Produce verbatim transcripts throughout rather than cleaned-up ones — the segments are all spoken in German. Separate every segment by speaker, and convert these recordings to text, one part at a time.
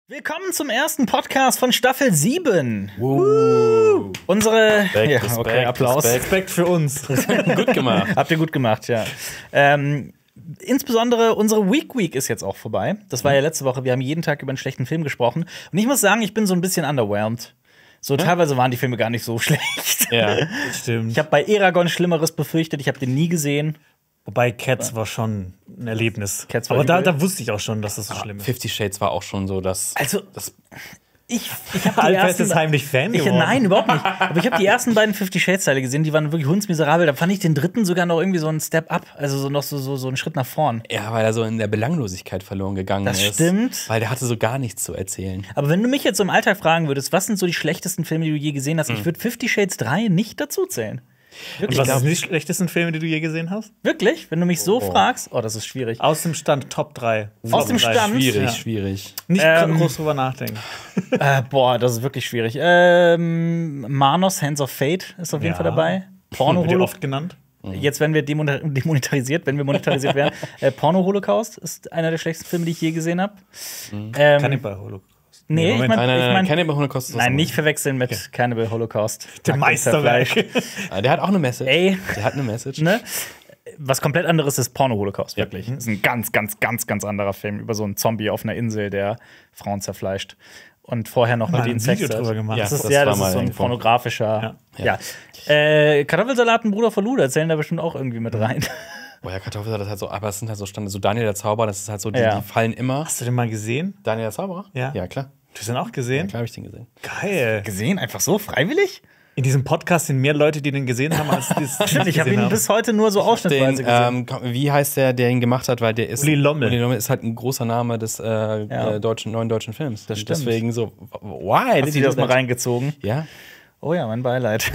Speaker 1: Willkommen zum ersten Podcast von Staffel sieben.
Speaker 2: Woo.
Speaker 1: Unsere
Speaker 2: Respekt,
Speaker 1: ja,
Speaker 2: Respekt,
Speaker 1: okay, Applaus.
Speaker 2: Respekt.
Speaker 3: Respekt für uns.
Speaker 2: Gut gemacht.
Speaker 1: Habt ihr gut gemacht, ja. Ähm, insbesondere unsere Week Week ist jetzt auch vorbei. Das war ja letzte Woche. Wir haben jeden Tag über einen schlechten Film gesprochen. Und ich muss sagen, ich bin so ein bisschen underwhelmed. So
Speaker 2: ja?
Speaker 1: teilweise waren die Filme gar nicht so schlecht.
Speaker 2: Ja,
Speaker 3: Stimmt.
Speaker 1: Ich habe bei Eragon Schlimmeres befürchtet. Ich habe den nie gesehen.
Speaker 3: Wobei Cats war schon ein Erlebnis.
Speaker 1: Cats war
Speaker 3: Aber da,
Speaker 1: übel.
Speaker 3: da wusste ich auch schon, dass das so schlimm ist.
Speaker 2: Fifty Shades war auch schon so, dass
Speaker 1: Also
Speaker 2: das
Speaker 1: ich, ich habe die
Speaker 3: Albert
Speaker 1: ersten
Speaker 3: ist heimlich Fan
Speaker 1: ich,
Speaker 3: geworden.
Speaker 1: Nein, überhaupt nicht. Aber ich habe die ersten beiden Fifty Shades Teile gesehen, die waren wirklich hundsmiserabel. Da fand ich den dritten sogar noch irgendwie so einen Step up, also so noch so, so, so einen Schritt nach vorn.
Speaker 2: ja, weil er so in der Belanglosigkeit verloren gegangen
Speaker 1: Das
Speaker 2: ist.
Speaker 1: stimmt.
Speaker 2: Weil der hatte so gar nichts zu erzählen.
Speaker 1: Aber wenn du mich jetzt so im Alltag fragen würdest, was sind so die schlechtesten Filme, die du je gesehen hast, ich würde Fifty Shades drei nicht dazu zählen.
Speaker 3: Und
Speaker 1: Wirklich?
Speaker 3: was sind die schlechtesten Filme, die du je gesehen hast?
Speaker 1: Wirklich? Wenn du mich so
Speaker 2: Oh.
Speaker 1: fragst, oh, das ist schwierig.
Speaker 3: Aus dem Stand Top drei.
Speaker 1: Aus dem Stand?
Speaker 2: Schwierig,
Speaker 3: Ja.
Speaker 2: schwierig.
Speaker 3: Nicht
Speaker 1: Ähm,
Speaker 3: groß drüber nachdenken.
Speaker 1: äh, boah, das ist wirklich schwierig. Ähm, Manos, Hands of Fate ist auf jeden
Speaker 3: Ja.
Speaker 1: Fall dabei. Porno
Speaker 3: Wird ja
Speaker 1: Holo.
Speaker 3: oft genannt.
Speaker 1: Jetzt werden wir demonet- demonetarisiert, wenn wir monetarisiert werden. äh, Porno Holocaust ist einer der schlechtesten Filme, die ich je gesehen habe. Ähm,
Speaker 3: Cannibal Holocaust.
Speaker 1: nee, ich
Speaker 3: Moment.
Speaker 1: mein,
Speaker 2: Nein, nein,
Speaker 1: ich
Speaker 2: nein,
Speaker 1: mein,
Speaker 2: Cannibal Holocaust ist was
Speaker 1: nein, nicht
Speaker 2: anderes.
Speaker 1: verwechseln mit Cannibal Holocaust.
Speaker 3: Der
Speaker 1: Nackt und
Speaker 3: Meisterwerk.
Speaker 1: zerfleischt.
Speaker 2: Ah, der hat auch eine Message.
Speaker 1: Ey.
Speaker 2: Der hat eine Message.
Speaker 1: Ne? Was komplett anderes ist Porno-Holocaust,
Speaker 2: Ja.
Speaker 1: wirklich. Das ist ein ganz, ganz, ganz, ganz anderer Film über so einen Zombie auf einer Insel, der Frauen zerfleischt. Und vorher noch
Speaker 3: Mal
Speaker 1: mit
Speaker 3: ein
Speaker 1: ihnen Sex
Speaker 3: Video
Speaker 1: hat.
Speaker 3: drüber gemacht.
Speaker 1: Das ist,
Speaker 2: Das
Speaker 1: ja,
Speaker 2: war
Speaker 1: das
Speaker 2: mal
Speaker 1: ist so ein
Speaker 2: irgendwo.
Speaker 1: pornografischer. Ja.
Speaker 2: Ja.
Speaker 1: Äh, Kartoffelsalat und Bruder von Luda zählen da bestimmt auch irgendwie mit rein.
Speaker 2: Boah, ja, Kartoffelsalat ist halt so, aber es sind halt so Stande, so Daniel der Zauberer, das ist halt so, die,
Speaker 1: Ja.
Speaker 2: die fallen immer.
Speaker 3: Hast du den mal gesehen?
Speaker 2: Daniel der Zauberer?
Speaker 3: Ja.
Speaker 2: Ja, klar.
Speaker 3: Du hast den auch
Speaker 2: Ja,
Speaker 3: gesehen?
Speaker 2: klar habe ich den gesehen.
Speaker 3: Geil.
Speaker 1: Gesehen? Einfach so? Freiwillig?
Speaker 3: In diesem Podcast sind mehr Leute, die den gesehen haben, als die es nicht
Speaker 1: Ich habe
Speaker 3: gesehen
Speaker 1: ihn
Speaker 3: haben.
Speaker 1: bis heute nur so
Speaker 2: Den,
Speaker 1: ausschnittweise gesehen.
Speaker 2: ähm, komm, wie heißt der, der ihn gemacht hat? Weil der ist.
Speaker 3: Uli Lommel.
Speaker 2: Uli Lommel ist halt ein großer Name des äh,
Speaker 1: Ja.
Speaker 2: äh, deutschen, neuen deutschen Films.
Speaker 1: Das
Speaker 2: Und
Speaker 1: stimmt.
Speaker 2: Deswegen so, why?
Speaker 1: Hast du das mal reingezogen?
Speaker 2: Ja.
Speaker 1: Oh ja, mein Beileid.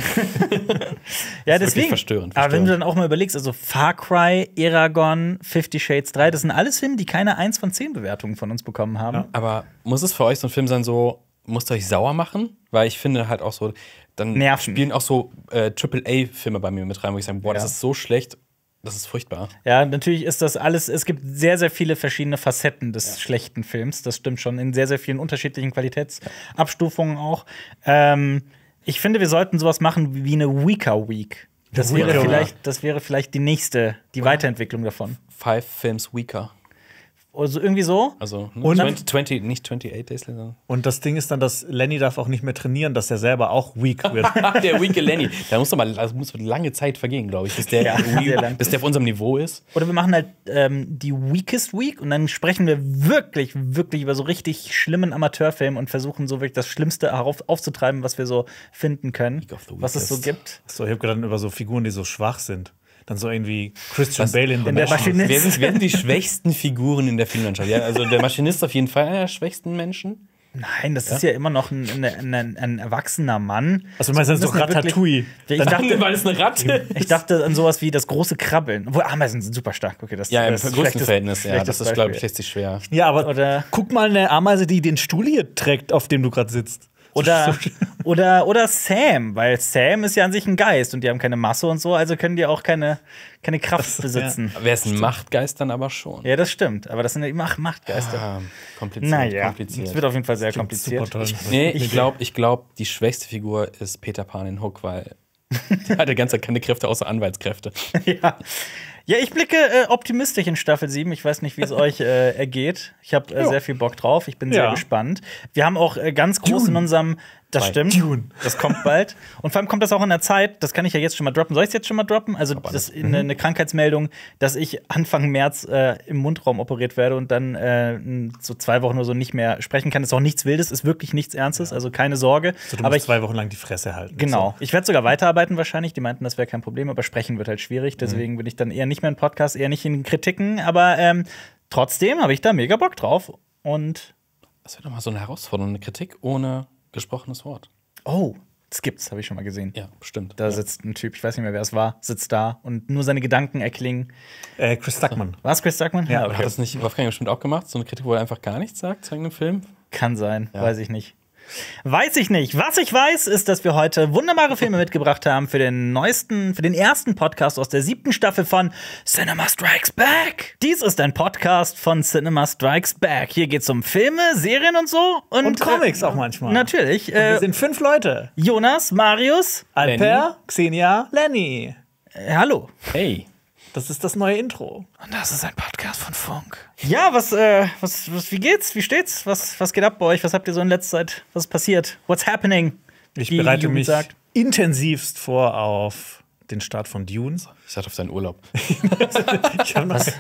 Speaker 1: ja, deswegen.
Speaker 2: verstörend,
Speaker 1: Aber wenn du
Speaker 2: verstörend.
Speaker 1: dann auch mal überlegst, also Far Cry, Eragon, Fifty Shades drei, das sind alles Filme, die keine eins von zehn Bewertungen von uns bekommen haben.
Speaker 3: Ja.
Speaker 2: Aber muss es für euch so ein Film sein, so, musst ihr euch sauer machen? Weil ich finde halt auch so, dann
Speaker 1: Nerven.
Speaker 2: spielen auch so äh, Triple A-Filme bei mir mit rein, wo ich sage, boah, das
Speaker 1: Ja.
Speaker 2: ist so schlecht, das ist furchtbar.
Speaker 1: Ja, natürlich ist das alles, es gibt sehr, sehr viele verschiedene Facetten des schlechten Films. Das stimmt schon, in sehr, sehr vielen unterschiedlichen Qualitätsabstufungen auch. Ähm, ich finde, wir sollten sowas machen wie eine Weaker Week. Das wäre,
Speaker 3: Weaker Week.
Speaker 1: vielleicht, das wäre vielleicht die nächste, die Weiterentwicklung davon.
Speaker 2: Five Films Weaker.
Speaker 1: Also irgendwie so.
Speaker 2: Also ne?
Speaker 3: Und-
Speaker 2: zwanzig, zwanzig, nicht twenty-eight Days Later.
Speaker 3: Und das Ding ist dann, dass Lenny darf auch nicht mehr trainieren, dass er selber auch weak wird.
Speaker 2: Der Weaker Lenny. Da muss doch mal das muss lange Zeit vergehen, glaube ich, bis der,
Speaker 1: Ja, sehr lang.
Speaker 2: bis der auf unserem Niveau ist.
Speaker 1: Oder wir machen halt ähm, die Weakest Week und dann sprechen wir wirklich, wirklich über so richtig schlimmen Amateurfilm und versuchen so wirklich das Schlimmste herauf, aufzutreiben, was wir so finden können,
Speaker 2: Week of the
Speaker 1: was es so
Speaker 2: Weakest.
Speaker 1: gibt.
Speaker 3: So, ich habe gerade über so Figuren, die so schwach sind. Dann so irgendwie Christian Bale in The
Speaker 1: in der
Speaker 3: Maschinist.
Speaker 1: Maschinist.
Speaker 2: Wer sind, wer sind die schwächsten Figuren in der Filmlandschaft? Ja, also der Maschinist ist auf jeden Fall einer der schwächsten Menschen.
Speaker 1: Nein, das ist ja immer noch ein, ein, ein, ein erwachsener Mann.
Speaker 3: Also du meinst dann so
Speaker 1: müssen wir
Speaker 3: Ratatouille.
Speaker 1: Ich dachte,
Speaker 2: weil es eine Ratte
Speaker 1: ich dachte an sowas wie das große Krabbeln. Obwohl Ameisen sind super stark. Okay, das,
Speaker 2: Ja, im
Speaker 1: das ist
Speaker 2: größten
Speaker 1: schlechtes-
Speaker 2: Verhältnis, ja.
Speaker 1: schlechtes
Speaker 2: Das ist, glaube ich,
Speaker 1: Beispiel.
Speaker 2: lässt sich schwer.
Speaker 3: Ja, aber
Speaker 1: Oder-
Speaker 3: guck mal eine Ameise, die den Stuhl hier trägt, auf dem du gerade sitzt.
Speaker 1: Oder, oder, oder Sam, weil Sam ist ja an sich ein Geist und die haben keine Masse und so, also können die auch keine, keine Kraft besitzen.
Speaker 2: Wer ist ein Machtgeist dann aber schon?
Speaker 1: Ja. Das stimmt, aber das sind ja immer Machtgeister.
Speaker 2: Ah, kompliziert,
Speaker 1: naja,
Speaker 2: kompliziert.
Speaker 1: es wird auf jeden Fall sehr kompliziert.
Speaker 3: Super toll.
Speaker 2: Nee, ich glaube, ich glaub, die schwächste Figur ist Peter Pan in Hook, weil der hat die ganze Zeit keine Kräfte außer Anwaltskräfte.
Speaker 1: ja. Ja, ich blicke äh, optimistisch in Staffel sieben. Ich weiß nicht, wie es euch äh, ergeht. Ich habe äh,
Speaker 3: Ja.
Speaker 1: sehr viel Bock drauf. Ich bin sehr
Speaker 3: Ja.
Speaker 1: gespannt. Wir haben auch äh, ganz groß
Speaker 3: Dune.
Speaker 1: in unserem. Das
Speaker 2: Bei
Speaker 1: stimmt.
Speaker 3: Dune.
Speaker 1: Das kommt bald. Und vor allem kommt das auch in der Zeit, das kann ich ja jetzt schon mal droppen. Soll ich es jetzt schon mal droppen? Also, das ist eine, eine Krankheitsmeldung, dass ich Anfang März äh, im Mundraum operiert werde und dann äh, so zwei Wochen oder so nicht mehr sprechen kann. Das ist auch nichts Wildes, ist wirklich nichts Ernstes, also keine Sorge.
Speaker 3: So, du
Speaker 1: aber
Speaker 3: musst
Speaker 1: ich,
Speaker 3: zwei Wochen lang die Fresse halten.
Speaker 1: Genau. Ich werde sogar weiterarbeiten wahrscheinlich. Die meinten, das wäre kein Problem, aber sprechen wird halt schwierig. Deswegen bin ich dann eher nicht mehr im Podcast, eher nicht in Kritiken. Aber ähm, trotzdem habe ich da mega Bock drauf. Und
Speaker 2: Das wäre doch mal so eine Herausforderung, eine Kritik ohne gesprochenes Wort.
Speaker 1: oh, das gibt's, habe ich schon mal gesehen.
Speaker 2: Ja, bestimmt.
Speaker 1: Da sitzt ein Typ, ich weiß nicht mehr, wer es war, sitzt da und nur seine Gedanken erklingen.
Speaker 3: So. Äh, Chris Stuckmann.
Speaker 1: War es Chris Stuckmann?
Speaker 3: Ja,
Speaker 2: Hat das nicht Wolfgang bestimmt auch gemacht? So eine Kritik, wo er einfach gar nichts sagt zu irgendeinem Film?
Speaker 1: Kann sein,
Speaker 2: Ja.
Speaker 1: weiß ich nicht. Weiß ich nicht. Was ich weiß, ist, dass wir heute wunderbare Filme mitgebracht haben für den neuesten, für den ersten Podcast aus der siebten Staffel von Cinema Strikes Back. Dies ist ein Podcast von Cinema Strikes Back. Hier geht's um Filme, Serien und so. Und,
Speaker 3: Und Comics
Speaker 1: äh,
Speaker 3: auch manchmal.
Speaker 1: Natürlich.
Speaker 3: Und wir
Speaker 1: Äh,
Speaker 3: sind fünf Leute.
Speaker 1: Jonas, Marius,
Speaker 3: Alper, Xenia, Lenny.
Speaker 1: äh, hallo.
Speaker 2: Hey.
Speaker 3: Das ist das neue Intro.
Speaker 1: Und das ist ein Podcast von Funk. Ja, was, äh, was, was, wie geht's? Wie steht's? Was, was geht ab bei euch? Was habt ihr so in letzter Zeit? Was ist passiert? What's happening?
Speaker 3: Ich
Speaker 1: Wie die
Speaker 3: bereite
Speaker 1: Jugend
Speaker 3: mich
Speaker 1: sagt.
Speaker 3: intensivst vor auf den Start von Dune.
Speaker 2: Ich sag auf deinen Urlaub.
Speaker 3: Ich habe noch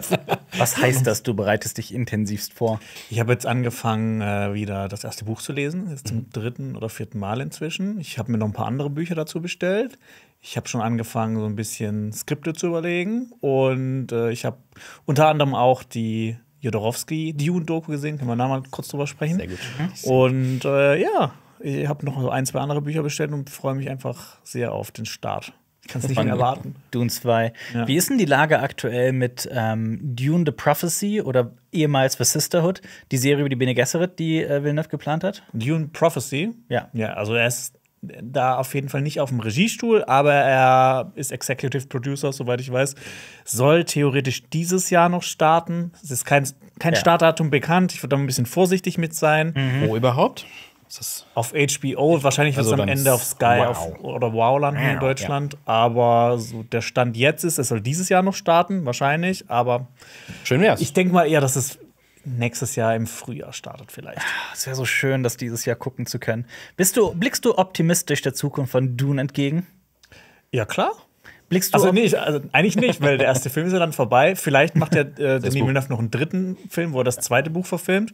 Speaker 1: Was heißt das, du bereitest dich intensivst vor?
Speaker 3: Ich habe jetzt angefangen, äh, wieder das erste Buch zu lesen. Jetzt zum dritten oder vierten Mal inzwischen. Ich habe mir noch ein paar andere Bücher dazu bestellt. Ich habe schon angefangen, so ein bisschen Skripte zu überlegen. Und äh, ich habe unter anderem auch die Jodorowsky-Dune-Doku gesehen. Können wir da mal kurz drüber sprechen?
Speaker 2: Sehr gut.
Speaker 3: Und äh, ja, ich habe noch so ein, zwei andere Bücher bestellt und freue mich einfach sehr auf den Start. Ich kann es nicht mehr erwarten.
Speaker 1: Dune zwei.
Speaker 3: Ja.
Speaker 1: Wie ist denn die Lage aktuell mit ähm, Dune The Prophecy oder ehemals The Sisterhood, die Serie über die Bene Gesserit, die äh, Villeneuve geplant hat?
Speaker 3: Dune Prophecy.
Speaker 1: Ja.
Speaker 3: Ja, also er ist da auf jeden Fall nicht auf dem Regiestuhl, aber er ist Executive Producer, soweit ich weiß. Soll theoretisch dieses Jahr noch starten. Es ist kein, kein
Speaker 1: Ja.
Speaker 3: Startdatum bekannt. Ich würde da ein bisschen vorsichtig mit sein.
Speaker 2: Wo überhaupt? Ist das
Speaker 3: Auf H B O, wahrscheinlich wird
Speaker 2: Also
Speaker 3: es am
Speaker 2: dann
Speaker 3: Ende auf Sky
Speaker 2: Wow.
Speaker 3: auf, oder Wow landen hier in Deutschland. Aber so der Stand jetzt ist, es soll dieses Jahr noch starten, wahrscheinlich. Aber
Speaker 2: schön wär's.
Speaker 3: ich denke mal eher, dass es nächstes Jahr im Frühjahr startet vielleicht.
Speaker 1: Es wäre so schön, das dieses Jahr gucken zu können. Bist du, blickst du optimistisch der Zukunft von Dune entgegen?
Speaker 3: Ja, klar.
Speaker 1: Blickst du
Speaker 3: Also,
Speaker 1: op-
Speaker 3: nee, ich, also eigentlich nicht, weil der erste Film ist ja dann vorbei. Vielleicht macht der äh, Denis
Speaker 2: Buch.
Speaker 3: Villeneuve noch einen dritten Film, wo er das zweite Buch verfilmt.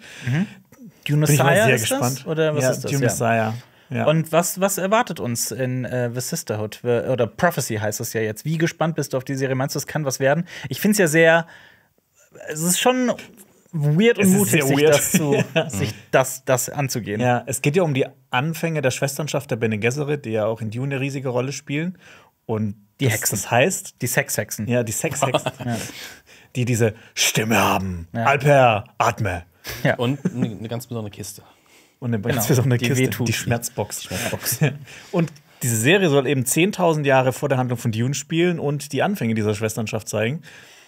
Speaker 1: Dune
Speaker 3: Bin ich mal
Speaker 1: Messiah
Speaker 3: sehr
Speaker 1: ist
Speaker 3: gespannt.
Speaker 1: das? Oder was
Speaker 3: ja,
Speaker 1: ist das?
Speaker 3: Dune
Speaker 1: Ja.
Speaker 3: Messiah. Ja.
Speaker 1: Und was, was erwartet uns in äh, The Sisterhood? Wir- Oder Prophecy heißt es ja jetzt. Wie gespannt bist du auf die Serie? Meinst du, es kann was werden? Ich finde es ja sehr. Es ist schon weird und
Speaker 3: Es ist
Speaker 1: mutig,
Speaker 3: sehr
Speaker 1: sich,
Speaker 3: weird.
Speaker 1: das, zu, sich das, das anzugehen.
Speaker 3: Ja, es geht ja um die Anfänge der Schwesternschaft der Bene Gesserit, die ja auch in Dune eine riesige Rolle spielen. Und
Speaker 1: Die
Speaker 3: das,
Speaker 1: Hexen.
Speaker 3: Das heißt,
Speaker 1: Die Sexhexen.
Speaker 3: ja, die Sexhexen, die diese Stimme haben.
Speaker 1: Ja.
Speaker 3: Alper, atme.
Speaker 1: Ja.
Speaker 2: Und eine eine ganz besondere Kiste.
Speaker 3: Und eine
Speaker 1: Genau,
Speaker 3: ganz besondere
Speaker 1: die
Speaker 3: Kiste,
Speaker 1: wehtut.
Speaker 3: die Schmerzbox. Die Schmerzbox. Und diese Serie soll eben zehntausend Jahre vor der Handlung von Dune spielen und die Anfänge dieser Schwesternschaft zeigen.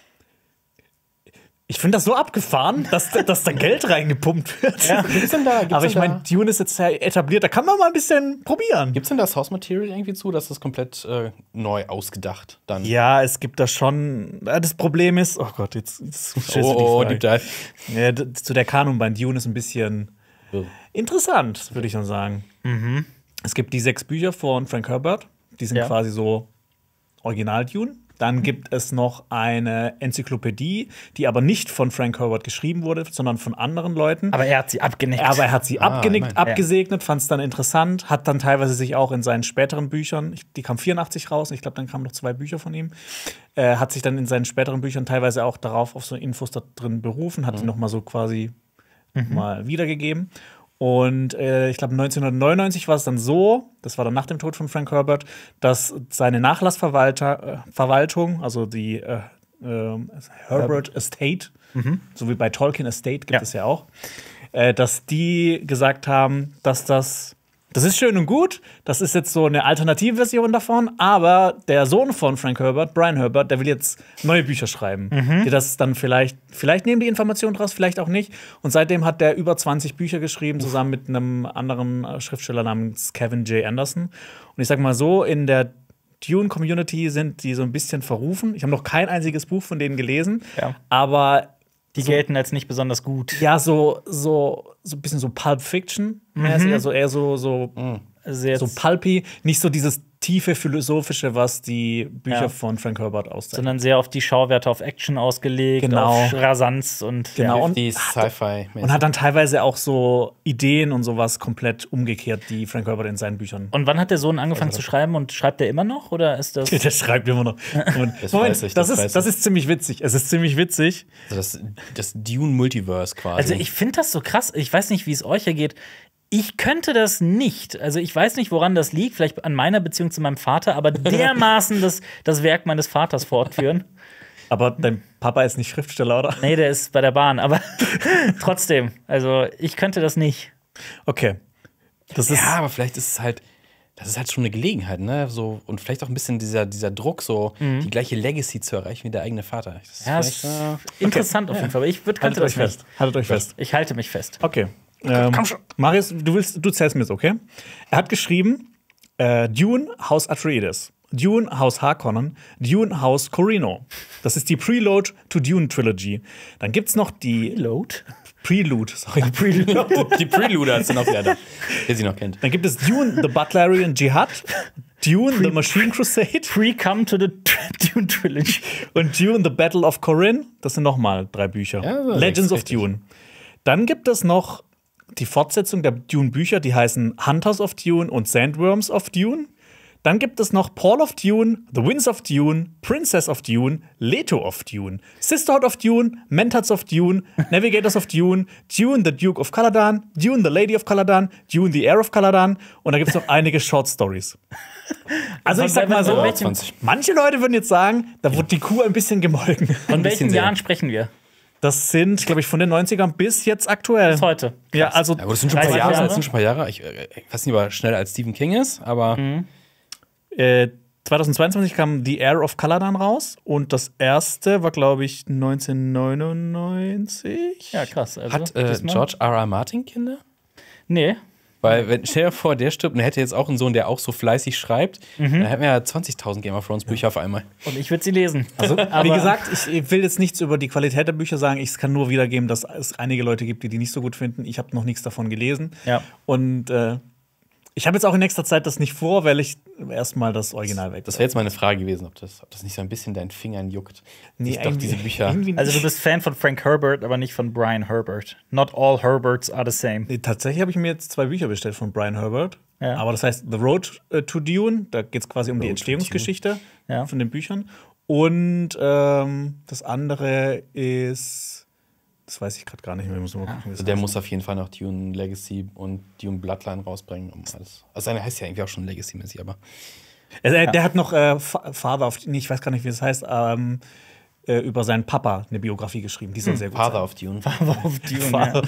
Speaker 3: Ich finde das so abgefahren, dass, dass da Geld reingepumpt wird.
Speaker 1: Ja.
Speaker 2: Gibt's denn da, gibt's
Speaker 3: Aber ich
Speaker 2: denn
Speaker 3: meine, Dune ist jetzt ja etabliert, da kann man mal ein bisschen probieren.
Speaker 2: da, gibt's denn da Source Material irgendwie zu, dass das komplett äh, neu ausgedacht dann?
Speaker 3: Ja, es gibt da schon. Das Problem ist, oh Gott, jetzt, jetzt stellst du die
Speaker 2: Oh, oh,
Speaker 3: Frage.
Speaker 2: Deep Dive.
Speaker 3: Ja, d- zu der Kanon bei Dune ist ein bisschen
Speaker 2: Oh.
Speaker 3: interessant, würde ich dann sagen. Es gibt die sechs Bücher von Frank Herbert, die sind
Speaker 1: Ja.
Speaker 3: quasi so Original-Dune. Dann gibt es noch eine Enzyklopädie, die aber nicht von Frank Herbert geschrieben wurde, sondern von anderen Leuten.
Speaker 1: Aber er hat sie abgenickt.
Speaker 3: Aber er hat sie
Speaker 2: Ah,
Speaker 3: abgenickt,
Speaker 2: immerhin.
Speaker 3: abgesegnet, fand es dann interessant, hat dann teilweise sich auch in seinen späteren Büchern, ich- die kam vierundachtzig raus, ich glaube, dann kamen noch zwei Bücher von ihm, äh, hat sich dann in seinen späteren Büchern teilweise auch darauf auf so Infos da drin berufen, hat die noch mal so quasi mal wiedergegeben. Und äh, ich glaube, neunzehnhundertneunundneunzig war es dann so, das war dann nach dem Tod von Frank Herbert, dass seine Nachlassverwaltung, äh, Verwaltung, also die äh, äh, Herbert Estate, so wie bei Tolkien Estate gibt
Speaker 1: Ja.
Speaker 3: es ja auch, äh, dass die gesagt haben, dass das das ist schön und gut, das ist jetzt so eine Alternativversion davon, aber der Sohn von Frank Herbert, Brian Herbert, der will jetzt neue Bücher schreiben, die das dann vielleicht, vielleicht nehmen die Informationen draus, vielleicht auch nicht. Und seitdem hat der über zwanzig Bücher geschrieben, zusammen mit einem anderen äh, Schriftsteller namens Kevin J. Anderson. Und ich sag mal so, in der Dune-Community sind die so ein bisschen verrufen. Ich habe noch kein einziges Buch von denen gelesen,
Speaker 1: Ja.
Speaker 3: aber
Speaker 1: Die gelten als nicht besonders gut.
Speaker 3: ja, so, so, so ein bisschen so Pulp Fiction, mäßig, also eher so, so,
Speaker 1: Sehr
Speaker 3: so pulpy, nicht so dieses tiefe philosophische, was die Bücher
Speaker 1: Ja.
Speaker 3: von Frank Herbert auszeichnen.
Speaker 1: sondern sehr auf die Schauwerte auf Action ausgelegt,
Speaker 3: Genau.
Speaker 1: auf Rasanz und
Speaker 3: Genau.
Speaker 1: Ja.
Speaker 3: Und-
Speaker 2: Die Sci-Fi.
Speaker 3: Und hat dann teilweise auch so Ideen und sowas komplett umgekehrt, die Frank Herbert in seinen Büchern.
Speaker 1: Und wann hat der Sohn angefangen zu schreiben und schreibt er immer noch oder ist das
Speaker 3: Der schreibt immer noch. Und
Speaker 2: Das
Speaker 3: Moment,
Speaker 2: weiß ich,
Speaker 3: das,
Speaker 2: das
Speaker 3: ist,
Speaker 2: weiß
Speaker 3: das
Speaker 2: ich.
Speaker 3: ist ziemlich witzig. Es ist ziemlich witzig.
Speaker 2: Also das, das Dune-Multiverse quasi.
Speaker 1: Also ich finde das so krass. Ich weiß nicht, wie es euch ergeht. Ich könnte das nicht. Also ich weiß nicht, woran das liegt. Vielleicht an meiner Beziehung zu meinem Vater, aber dermaßen das, das Werk meines Vaters fortführen.
Speaker 3: Aber dein Papa ist nicht Schriftsteller, oder?
Speaker 1: Nee, der ist bei der Bahn. Aber trotzdem, also ich könnte das nicht.
Speaker 3: Okay. Das ist,
Speaker 2: Ja, aber vielleicht ist es halt, das ist halt schon eine Gelegenheit, ne? So, und vielleicht auch ein bisschen dieser, dieser Druck, so die gleiche Legacy zu erreichen wie der eigene Vater. Das ist
Speaker 1: Ja,
Speaker 2: vielleicht,
Speaker 1: ist
Speaker 2: äh,
Speaker 1: interessant auf jeden Fall. Aber ich würde
Speaker 3: haltet
Speaker 1: könnte
Speaker 3: euch
Speaker 1: das
Speaker 3: fest.
Speaker 1: nicht.
Speaker 3: Haltet euch fest.
Speaker 1: Ich halte mich fest.
Speaker 3: Okay. Ähm, Marius, du willst, du zählst mir jetzt, okay? Er hat geschrieben: äh, Dune, Haus Atreides. Dune, Haus Harkonnen. Dune, Haus Corino. Das ist die Preload to Dune Trilogy. Dann gibt's noch die
Speaker 1: Load?
Speaker 3: Prelude, sorry.
Speaker 2: Prelude. Die Preluder sind auch wieder da, wer sie noch kennt.
Speaker 3: Dann gibt es Dune, The Butlerian Jihad. Dune, The Machine Crusade.
Speaker 1: Pre-come to the Dune Trilogy.
Speaker 3: Und Dune, The Battle of Corrin. Das sind nochmal drei Bücher.
Speaker 2: Ja, so
Speaker 3: Legends
Speaker 2: sechs,
Speaker 3: of
Speaker 2: richtig.
Speaker 3: Dune. Dann gibt es noch die Fortsetzung der Dune-Bücher, die heißen Hunters of Dune und Sandworms of Dune. Dann gibt es noch Paul of Dune, The Winds of Dune, Princess of Dune, Leto of Dune, Sisterhood of Dune, Mentats of Dune, Navigators of Dune, Dune, the Duke of Caladan, Dune, the Lady of Caladan, Dune, the Heir of Caladan. Und da gibt es noch einige Short Stories. Also ich sag mal so,
Speaker 1: Von welchem-
Speaker 3: manche Leute würden jetzt sagen, da wurde die Kuh ein bisschen gemolken.
Speaker 1: Von welchen
Speaker 2: sehr.
Speaker 1: Jahren sprechen wir?
Speaker 3: Das sind, glaube ich, von den neunzigern bis jetzt aktuell.
Speaker 1: Bis heute.
Speaker 3: Ja, also
Speaker 2: Ja, gut, das sind schon ein paar
Speaker 1: dreißig
Speaker 2: Jahre.
Speaker 1: Jahre.
Speaker 2: Das sind schon ein paar Jahre. Ich, äh, ich weiß nicht, ob er schneller als Stephen King ist, aber
Speaker 3: äh, zweitausendzweiundzwanzig kam The Heir of Caladan raus und das erste war, glaube ich, neunzehnhundertneunundneunzig.
Speaker 1: Ja, krass. Also,
Speaker 2: hat äh,
Speaker 1: diesmal-
Speaker 2: George R. R. Martin Kinder?
Speaker 1: Nee.
Speaker 2: Weil, wenn, stell dir vor, der stirbt und er hätte jetzt auch einen Sohn, der auch so fleißig schreibt, dann hätten wir ja zwanzigtausend Game of Thrones Bücher auf einmal.
Speaker 1: Und ich würde sie lesen.
Speaker 3: Also, wie
Speaker 1: Aber-
Speaker 3: gesagt, ich will jetzt nichts über die Qualität der Bücher sagen. Ich kann nur wiedergeben, dass es einige Leute gibt, die die nicht so gut finden. Ich habe noch nichts davon gelesen.
Speaker 1: Ja.
Speaker 3: Und äh, ich habe jetzt auch in nächster Zeit das nicht vor, weil ich erstmal das Original weg.
Speaker 2: Das wäre jetzt meine Frage gewesen, ob das, ob das nicht so ein bisschen deinen Fingern juckt.
Speaker 3: Nee,
Speaker 2: Sich doch
Speaker 3: irgendwie-
Speaker 2: diese Bücher.
Speaker 3: irgendwie nicht.
Speaker 1: Also du bist Fan von Frank Herbert, aber nicht von Brian Herbert. Not all Herberts are the same.
Speaker 3: Nee, tatsächlich habe ich mir jetzt zwei Bücher bestellt von Brian Herbert.
Speaker 1: Ja.
Speaker 3: Aber das heißt The Road äh, to Dune. Da geht es quasi um die
Speaker 2: Road to
Speaker 3: Entstehungsgeschichte
Speaker 1: Ja.
Speaker 3: von den Büchern. Und ähm, das andere ist. Das weiß ich gerade gar nicht mehr. Muss mal gucken, wie das
Speaker 2: Also der
Speaker 3: heißt.
Speaker 2: muss auf jeden Fall noch Dune Legacy und Dune Bloodline rausbringen. Um alles. Also seine heißt ja irgendwie auch schon Legacy-mäßig, aber.
Speaker 3: Also, er, der hat noch äh, Fa- Father of, nee, ich weiß gar nicht, wie das heißt, ähm, äh, über seinen Papa eine Biografie geschrieben. Die soll sehr gut
Speaker 2: Father of Dune.
Speaker 1: Auf Dune,
Speaker 3: sein.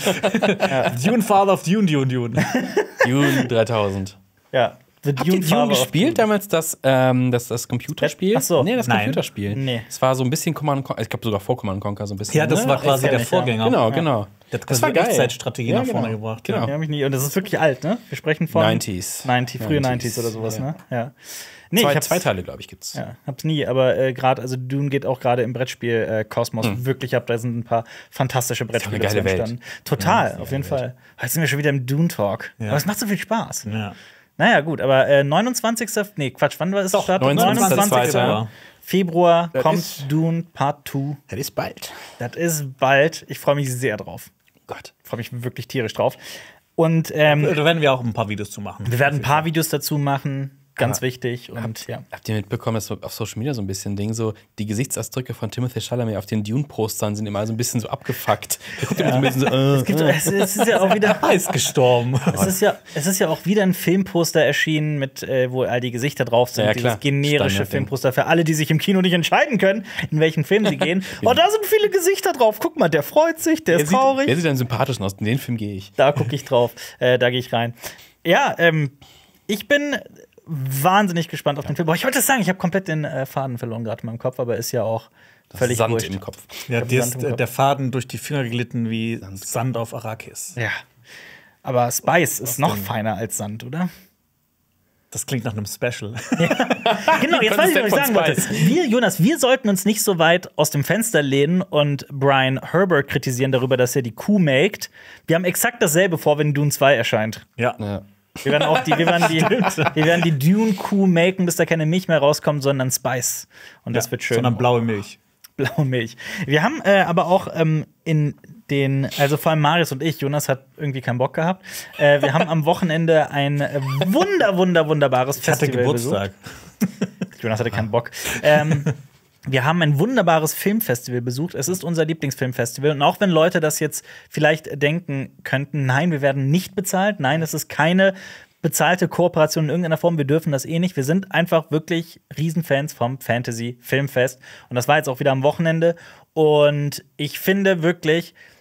Speaker 3: Dune, Father of Dune, Dune, Dune.
Speaker 2: Dune dreitausend.
Speaker 1: ja. The
Speaker 2: Habt ihr Dune
Speaker 1: Father of
Speaker 2: gespielt damals, das, ähm, das, das Computerspiel?
Speaker 1: Ach so.
Speaker 2: Nee, das
Speaker 3: Nein.
Speaker 2: Computerspiel.
Speaker 1: Nee.
Speaker 2: Es war so ein bisschen Command Conquer, ich glaube sogar vor Command Conquer so ein bisschen.
Speaker 3: Ja, das
Speaker 2: ne?
Speaker 3: war quasi
Speaker 1: kenn
Speaker 3: der
Speaker 1: ich, ja.
Speaker 3: Vorgänger.
Speaker 2: Genau, genau.
Speaker 3: Der hat
Speaker 2: Das
Speaker 3: quasi
Speaker 2: war geil.
Speaker 3: Echtzeitstrategie
Speaker 2: Ja,
Speaker 3: nach vorne
Speaker 2: genau.
Speaker 3: gebracht.
Speaker 2: Genau.
Speaker 1: Ich hab mich nie, und das ist wirklich alt, ne? Wir sprechen von
Speaker 2: neunziger.
Speaker 1: neunzig, frühe
Speaker 2: neunziger
Speaker 1: neunziger oder sowas,
Speaker 2: ja.
Speaker 1: ne? Ja. Nee,
Speaker 2: zwei,
Speaker 1: ich hab's,
Speaker 2: zwei Teile, glaube ich, gibt's.
Speaker 1: Ja, hab's nie, aber äh, gerade, also Dune geht auch gerade im Brettspiel äh, Kosmos wirklich ab. Da sind ein paar fantastische Brettspiele
Speaker 2: eine geile
Speaker 1: zu
Speaker 2: Welt.
Speaker 1: entstanden. Total,
Speaker 2: Ja,
Speaker 1: auf jeden
Speaker 2: geile
Speaker 1: Fall. Heute sind wir schon wieder im Dune-Talk.
Speaker 3: Ja.
Speaker 1: Aber es macht so viel Spaß.
Speaker 3: Ja.
Speaker 1: Naja, gut, aber äh, neunundzwanzigster Nee, Quatsch, wann war es?
Speaker 3: Doch,
Speaker 1: Start?
Speaker 2: neunundzwanzigster
Speaker 3: Februar.
Speaker 1: Februar
Speaker 2: Das
Speaker 1: kommt
Speaker 2: ist-
Speaker 1: Dune Part zwei.
Speaker 2: Das ist bald.
Speaker 1: Das ist bald. Ich freue mich sehr drauf.
Speaker 2: Gott.
Speaker 1: Ich freue mich wirklich tierisch drauf. Und ähm,
Speaker 3: Da werden wir auch ein paar Videos zu machen.
Speaker 1: wir werden ein paar Videos dazu machen. Ganz
Speaker 2: Aber-
Speaker 1: wichtig. Und ja.
Speaker 2: Habt ihr mitbekommen, dass so auf Social Media so ein bisschen Ding, so die Gesichtsausdrücke von Timothy Chalamet auf den Dune-Postern sind immer so ein bisschen so abgefuckt. Der guckt immer so ein bisschen so, äh,
Speaker 1: Es, gibt, es, es ist ja auch wieder.
Speaker 3: Er ist gestorben.
Speaker 1: Es ist, ja, es ist ja auch wieder ein Filmposter erschienen, mit, äh, wo all die Gesichter drauf sind.
Speaker 2: Ja, klar.
Speaker 1: Dieses generische
Speaker 2: Standardding.
Speaker 1: Filmposter für alle, die sich im Kino nicht entscheiden können, in welchen Film sie gehen. Oh, da sind viele Gesichter drauf. Guck mal, der freut sich, der
Speaker 2: wer,
Speaker 1: ist
Speaker 2: sieht,
Speaker 1: traurig.
Speaker 2: wer sieht denn sympathisch aus? In den Film gehe ich.
Speaker 1: Da gucke ich drauf. Äh, da gehe ich rein. Ja, ähm, ich bin wahnsinnig gespannt auf den Film. Boah, ich wollte das sagen, ich habe komplett den äh, Faden verloren gerade in meinem Kopf, aber ist ja auch völlig
Speaker 2: Sand
Speaker 1: wurscht.
Speaker 2: im Kopf.
Speaker 3: Ja,
Speaker 1: hab
Speaker 3: dir
Speaker 1: Sand
Speaker 3: ist
Speaker 1: im
Speaker 3: äh,
Speaker 1: Kopf.
Speaker 3: der Faden durch die Finger geglitten wie Sand auf Arrakis.
Speaker 1: Ja. Aber Spice ist noch
Speaker 3: denn?
Speaker 1: feiner als Sand, oder?
Speaker 3: Das klingt nach einem Special.
Speaker 1: Genau, jetzt weiß ich, was ich
Speaker 2: von
Speaker 1: sagen wollte.
Speaker 2: Spice.
Speaker 1: Wir, Jonas, wir sollten uns nicht so weit aus dem Fenster lehnen und Brian Herbert kritisieren darüber, dass er die Kuh melkt. Wir haben exakt dasselbe vor, wenn Dune zwei erscheint.
Speaker 3: Ja.
Speaker 2: Ja.
Speaker 1: Wir werden auch die, wir werden die, wir werden die Dune-Kuh melken, bis da keine Milch mehr rauskommt, sondern Spice. Und das wird schön.
Speaker 3: Sondern blaue Milch.
Speaker 1: Blaue Milch. Wir haben äh, aber auch ähm, in den, also vor allem Marius und ich, Jonas hat irgendwie keinen Bock gehabt. Äh, wir haben am Wochenende ein äh, wunder, wunder, wunderbares
Speaker 3: Ich hatte
Speaker 1: Festival
Speaker 3: Geburtstag.
Speaker 1: besucht. Jonas hatte keinen Bock. Ähm, wir haben ein wunderbares Filmfestival besucht. Es ist unser Lieblingsfilmfestival. Und auch wenn Leute das jetzt vielleicht denken könnten, nein, wir werden nicht bezahlt. Nein, es ist keine bezahlte Kooperation in irgendeiner Form. Wir dürfen das eh nicht. Wir sind einfach wirklich Riesenfans vom Fantasy Filmfest. Und das war jetzt auch wieder am Wochenende. Und ich finde wirklich,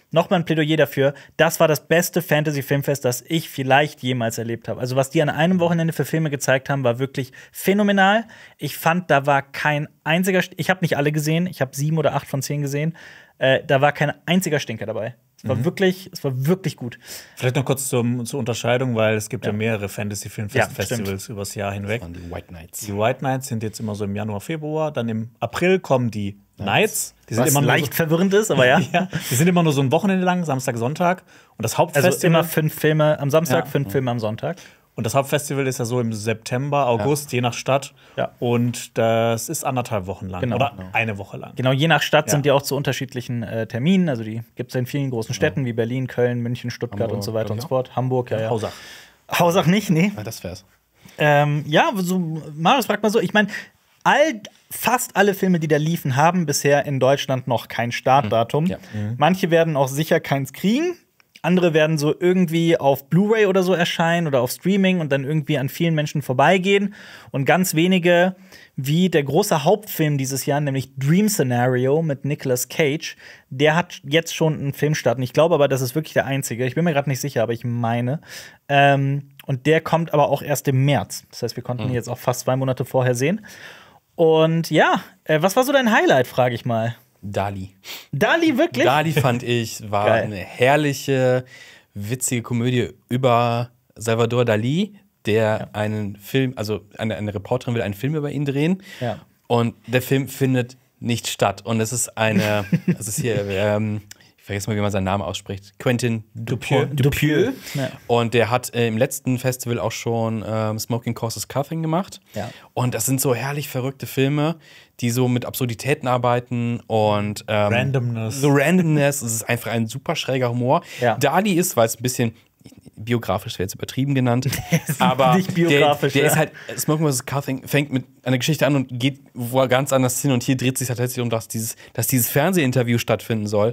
Speaker 1: nochmal ein Plädoyer dafür. Das war das beste Fantasy-Filmfest, das ich vielleicht jemals erlebt habe. Also, was die an einem Wochenende für Filme gezeigt haben, war wirklich phänomenal. Ich fand, da war kein einziger. St- ich habe nicht alle gesehen. Ich habe sieben oder acht von zehn gesehen. Äh, da war kein einziger Stinker dabei. Es war, mhm. wirklich, es war wirklich gut.
Speaker 3: Vielleicht noch kurz zum, zur Unterscheidung, weil es gibt ja, ja mehrere Fantasy-Film-Festivals
Speaker 1: ja,
Speaker 3: übers Jahr hinweg.
Speaker 2: Das waren die White Knights.
Speaker 3: Die White Knights sind jetzt immer so im Januar, Februar. Dann im April kommen die Knights. Die
Speaker 1: sind
Speaker 3: Was
Speaker 1: immer leicht so, verwirrend ist, aber ja.
Speaker 3: ja. Die sind immer nur so ein Wochenende lang, Samstag, Sonntag. Und das Hauptfestival.
Speaker 1: Also immer fünf Filme am Samstag,
Speaker 3: ja.
Speaker 1: fünf ja. Filme am Sonntag.
Speaker 3: Und das Hauptfestival ist ja so im September, August, ja. je nach Stadt.
Speaker 1: Ja.
Speaker 3: Und das ist anderthalb Wochen lang.
Speaker 1: Genau.
Speaker 3: Oder
Speaker 1: genau.
Speaker 3: eine Woche lang.
Speaker 1: Genau, je nach Stadt ja. sind die auch zu unterschiedlichen äh, Terminen. Also die gibt es in vielen großen Städten, ja. wie Berlin, Köln, München, Stuttgart
Speaker 2: Hamburg,
Speaker 1: und so weiter und so fort. Hamburg, ja, ja.
Speaker 3: Hausach.
Speaker 1: Hausach nicht, nee.
Speaker 2: Ja, das wär's.
Speaker 1: Ähm, ja, so, Marius, fragt mal so. Ich meine, all, fast alle Filme, die da liefen, haben bisher in Deutschland noch kein Startdatum.
Speaker 2: Ja.
Speaker 1: Mhm. Manche werden auch sicher keins kriegen. Andere werden so irgendwie auf Blu-ray oder so erscheinen oder auf Streaming und dann irgendwie an vielen Menschen vorbeigehen. Und ganz wenige, wie der große Hauptfilm dieses Jahr, nämlich Dream Scenario mit Nicolas Cage, der hat jetzt schon einen Filmstart. Und ich glaube aber, das ist wirklich der einzige. Ich bin mir gerade nicht sicher, aber ich meine. Ähm, und der kommt aber auch erst im März. Das heißt, wir konnten ihn mhm. jetzt auch fast zwei Monate vorher sehen. Und ja, äh, was war so dein Highlight, frage ich mal?
Speaker 2: Dali.
Speaker 1: Dali, wirklich?
Speaker 2: Dali fand ich, war
Speaker 1: Geil.
Speaker 2: eine herrliche, witzige Komödie über Salvador Dali, der ja. einen Film, also eine, eine Reporterin will einen Film über ihn drehen.
Speaker 1: Ja.
Speaker 2: Und der Film findet nicht statt. Und es ist eine, es ist hier, ähm, ich vergesse mal, wie man seinen Namen ausspricht. Quentin Dupieux.
Speaker 1: Dupieux. Ja.
Speaker 2: Und der hat äh, im letzten Festival auch schon ähm, Smoking Causes Coughing gemacht.
Speaker 1: Ja.
Speaker 2: Und das sind so herrlich verrückte Filme, die so mit Absurditäten arbeiten und ähm,
Speaker 3: Randomness.
Speaker 2: So Randomness. Es ist einfach ein super schräger Humor.
Speaker 1: Ja.
Speaker 2: Dali ist, weil es ein bisschen biografisch wäre jetzt übertrieben genannt, aber
Speaker 1: nicht biografisch,
Speaker 2: der, der
Speaker 1: ja.
Speaker 2: ist halt, Smoking Causes Coughing fängt mit einer Geschichte an und geht wo ganz anders hin und hier dreht sich tatsächlich um, dass dieses, dass dieses Fernsehinterview stattfinden soll.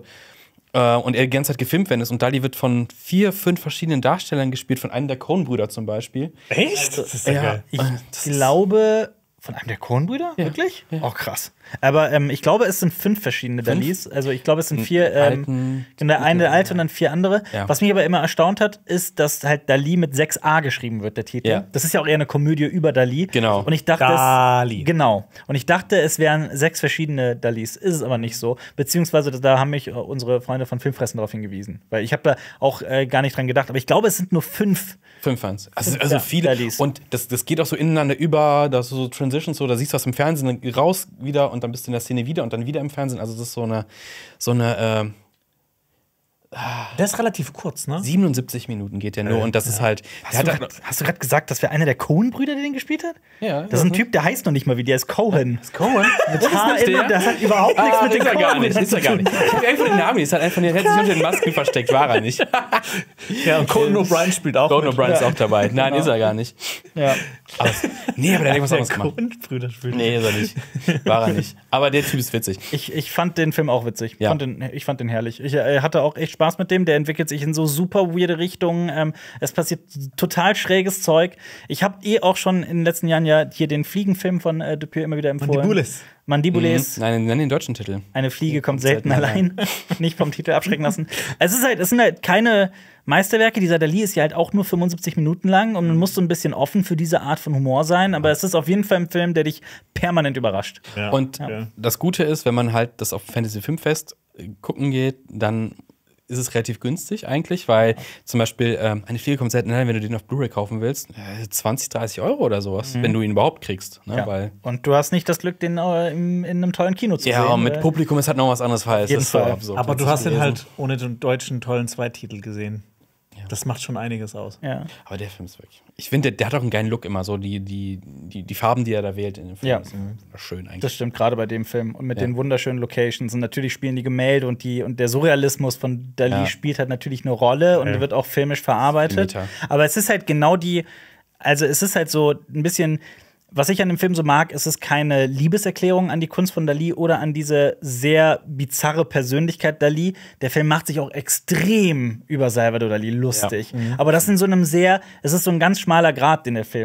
Speaker 2: Und er die ganze Zeit gefilmt werden ist. Und Dali wird von vier, fünf verschiedenen Darstellern gespielt, von einem der Coen-Brüder zum Beispiel.
Speaker 3: Echt? Das ist ja,
Speaker 2: ja
Speaker 3: geil.
Speaker 1: Ich
Speaker 2: das
Speaker 1: glaube, von einem der Coen-Brüder?
Speaker 2: Ja.
Speaker 1: Wirklich?
Speaker 2: Ja.
Speaker 1: Oh, krass. Aber ähm, ich glaube, es sind fünf verschiedene
Speaker 2: Fünf?
Speaker 1: Dalis. Also ich glaube, es sind vier.
Speaker 2: Alten,
Speaker 1: Ähm, der eine der alte und dann vier andere.
Speaker 2: Ja.
Speaker 1: Was mich aber immer erstaunt hat, ist, dass halt Dali mit sechs A geschrieben wird, der Titel.
Speaker 2: Ja.
Speaker 1: Das ist ja auch eher eine Komödie über Dali.
Speaker 2: Genau.
Speaker 1: Und ich dachte,
Speaker 3: Dali.
Speaker 1: Es, genau. Und ich dachte, es wären sechs verschiedene Dalis. Ist es aber nicht so. Beziehungsweise da haben mich unsere Freunde von Filmfressen darauf hingewiesen. Weil ich habe da auch äh, gar nicht dran gedacht. Aber ich glaube, es sind nur fünf.
Speaker 2: Fünf Fans. Also,
Speaker 1: Fünf,
Speaker 2: also
Speaker 1: ja,
Speaker 2: viele.
Speaker 1: Dalis.
Speaker 2: Und das, das geht auch so ineinander über, da so Transitions, so, da siehst du was im Fernsehen, dann raus wieder und dann bist du in der Szene wieder und dann wieder im Fernsehen. Also das ist so eine, so eine äh,
Speaker 3: Der ist relativ kurz, ne?
Speaker 2: siebenundsiebzig Minuten geht der nur
Speaker 3: Äh,
Speaker 2: und das
Speaker 3: ja.
Speaker 2: ist halt.
Speaker 1: Hast du grad, hast du gerade gesagt, dass wir einer der Coen-Brüder, der den gespielt hat?
Speaker 2: Ja.
Speaker 1: Das ist ein Typ, der heißt noch nicht mal wie, der ist Cohen.
Speaker 2: Ist Cohen?
Speaker 1: Mit H
Speaker 2: nicht der?
Speaker 1: in, das hat überhaupt nichts
Speaker 2: Ah,
Speaker 1: mit
Speaker 2: ist
Speaker 1: dem
Speaker 2: er gar
Speaker 1: Coen
Speaker 2: nicht, ist er gar nicht. Ich habe einfach den Namen, ist halt einfach, der hätte sich unter den Masken versteckt, war er nicht.
Speaker 3: Ja, und Conan O'Brien spielt auch.
Speaker 2: Conan
Speaker 3: mit.
Speaker 2: O'Brien ist auch dabei. Nein,
Speaker 1: Genau.
Speaker 2: ist er gar nicht.
Speaker 1: Ja.
Speaker 2: Aber, nee, aber der hat irgendwas
Speaker 3: Der
Speaker 2: anderes gemacht.
Speaker 3: Coen-Brüder spielt.
Speaker 2: Nee, ist er nicht. War er nicht. Aber der Typ ist witzig.
Speaker 1: Ich, ich fand den Film auch witzig.
Speaker 2: Ja.
Speaker 1: Fand den, ich fand den herrlich. Ich äh, hatte auch echt Spaß mit dem. Der entwickelt sich in so super weirde Richtungen. Ähm, es passiert total schräges Zeug. Ich habe eh auch schon in den letzten Jahren ja hier den Fliegenfilm von äh, Dupieux immer wieder empfohlen.
Speaker 3: Mandibules.
Speaker 1: Mandibules.
Speaker 2: Mhm. Nein, nenn den deutschen Titel.
Speaker 1: Eine Fliege kommt selten allein. Nicht vom Titel abschrecken lassen. Es ist halt, es sind halt keine Meisterwerke. Dieser Dali ist ja halt auch nur fünfundsiebzig Minuten lang und man muss so ein bisschen offen für diese Art von Humor sein. Aber es ist auf jeden Fall ein Film, der dich permanent überrascht.
Speaker 3: Ja.
Speaker 2: Und
Speaker 3: Ja.
Speaker 2: das Gute ist, wenn man halt das auf Fantasy Filmfest gucken geht, dann ist es relativ günstig eigentlich, weil zum Beispiel ähm, eine Fliege kommt selten allein, wenn du den auf Blu-ray kaufen willst, äh, zwanzig, dreißig Euro oder sowas,
Speaker 1: Mhm.
Speaker 2: wenn du ihn überhaupt kriegst. Ne?
Speaker 1: Ja.
Speaker 2: Weil,
Speaker 1: Und du hast nicht das Glück, den äh, im, in einem tollen Kino zu
Speaker 2: ja,
Speaker 1: sehen.
Speaker 2: mit
Speaker 1: äh,
Speaker 2: Publikum ist halt noch was anderes, weil es
Speaker 1: jeden
Speaker 2: ist so
Speaker 1: Fall.
Speaker 2: absurd.
Speaker 3: Aber du
Speaker 2: witzig
Speaker 3: hast den
Speaker 2: gewesen.
Speaker 3: halt ohne den deutschen tollen Zweititel gesehen. Das macht schon einiges aus.
Speaker 1: Ja.
Speaker 2: Aber der Film ist wirklich. Ich finde, der, der hat auch einen geilen Look immer, so die, die, die, die Farben, die er da wählt in dem Film.
Speaker 1: Ja.
Speaker 2: Ist schön eigentlich.
Speaker 1: Das stimmt, gerade bei dem Film. Und mit
Speaker 2: Ja.
Speaker 1: den wunderschönen Locations. Und natürlich spielen die Gemälde und, die, und der Surrealismus von Dali
Speaker 2: Ja.
Speaker 1: spielt halt natürlich eine Rolle und
Speaker 3: Ja.
Speaker 1: wird auch filmisch verarbeitet.
Speaker 2: Meta.
Speaker 1: Aber es ist halt genau die, also es ist halt so ein bisschen, was ich an dem Film so mag, ist es keine Liebeserklärung an die Kunst von Dali oder an diese sehr bizarre Persönlichkeit Dali. Der Film macht sich auch extrem über Salvador Dali lustig.
Speaker 2: Ja. Mhm.
Speaker 1: Aber das in so einem sehr, es ist so ein ganz schmaler Grat, den der Film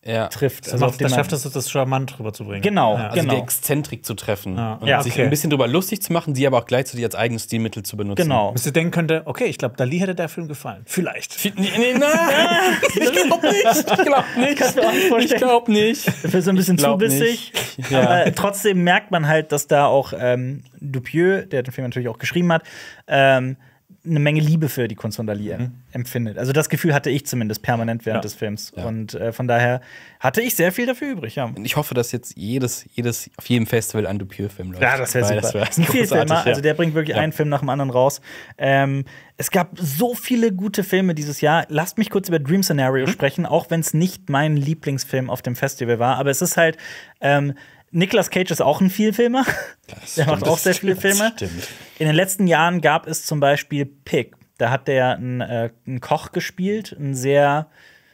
Speaker 2: ja.
Speaker 1: trifft.
Speaker 3: Also
Speaker 1: auf den
Speaker 3: da
Speaker 1: man-
Speaker 3: schafft es, das charmant rüberzubringen.
Speaker 1: Genau,
Speaker 3: Ja.
Speaker 2: Also
Speaker 1: genau.
Speaker 2: die Exzentrik zu treffen
Speaker 3: Ja.
Speaker 2: und
Speaker 3: Ja,
Speaker 2: sich
Speaker 3: okay.
Speaker 2: ein bisschen drüber lustig zu machen, sie aber auch gleichzeitig als eigenes Stilmittel zu benutzen.
Speaker 1: Genau.
Speaker 3: Bis du denken könnte, okay, ich glaube, Dali hätte der Film gefallen. Vielleicht.
Speaker 2: Nee, nee, nein, ich glaube nicht. Ich glaube nicht.
Speaker 1: Kannst du mir auch nicht vorstellen.
Speaker 2: Ich glaube nicht.
Speaker 1: Dafür ist so ein bisschen
Speaker 2: Ich glaub
Speaker 1: zu bissig.
Speaker 2: nicht. Ja.
Speaker 1: Aber trotzdem merkt man halt, dass da auch ähm, Dupieux, der den Film natürlich auch geschrieben hat, ähm, eine Menge Liebe für die Kunst von Dali
Speaker 2: Mhm.
Speaker 1: empfindet. Also das Gefühl hatte ich zumindest permanent während
Speaker 3: Ja.
Speaker 1: des Films.
Speaker 2: Ja.
Speaker 1: Und äh, von daher hatte ich sehr viel dafür übrig, ja.
Speaker 2: Und ich hoffe, dass jetzt jedes, jedes auf jedem Festival ein Dupieux-Film läuft.
Speaker 1: Ja, das wäre
Speaker 2: Weil
Speaker 1: super.
Speaker 2: wär
Speaker 1: Das ist ein Vielfilmer,
Speaker 2: großartig, ja.
Speaker 1: also der bringt wirklich
Speaker 2: Ja.
Speaker 1: einen Film nach dem anderen raus. Ähm, es gab so viele gute Filme dieses Jahr. Lasst mich kurz über Dream Scenario
Speaker 2: Mhm.
Speaker 1: sprechen, auch wenn es nicht mein Lieblingsfilm auf dem Festival war. Aber es ist halt, ähm, Nicolas Cage ist auch ein Vielfilmer. Der macht
Speaker 2: stimmt,
Speaker 1: auch sehr
Speaker 2: das
Speaker 1: viele
Speaker 2: stimmt,
Speaker 1: Filme.
Speaker 2: das stimmt.
Speaker 1: In den letzten Jahren gab es zum Beispiel Pig. Da hat der einen, äh, einen Koch gespielt, einen sehr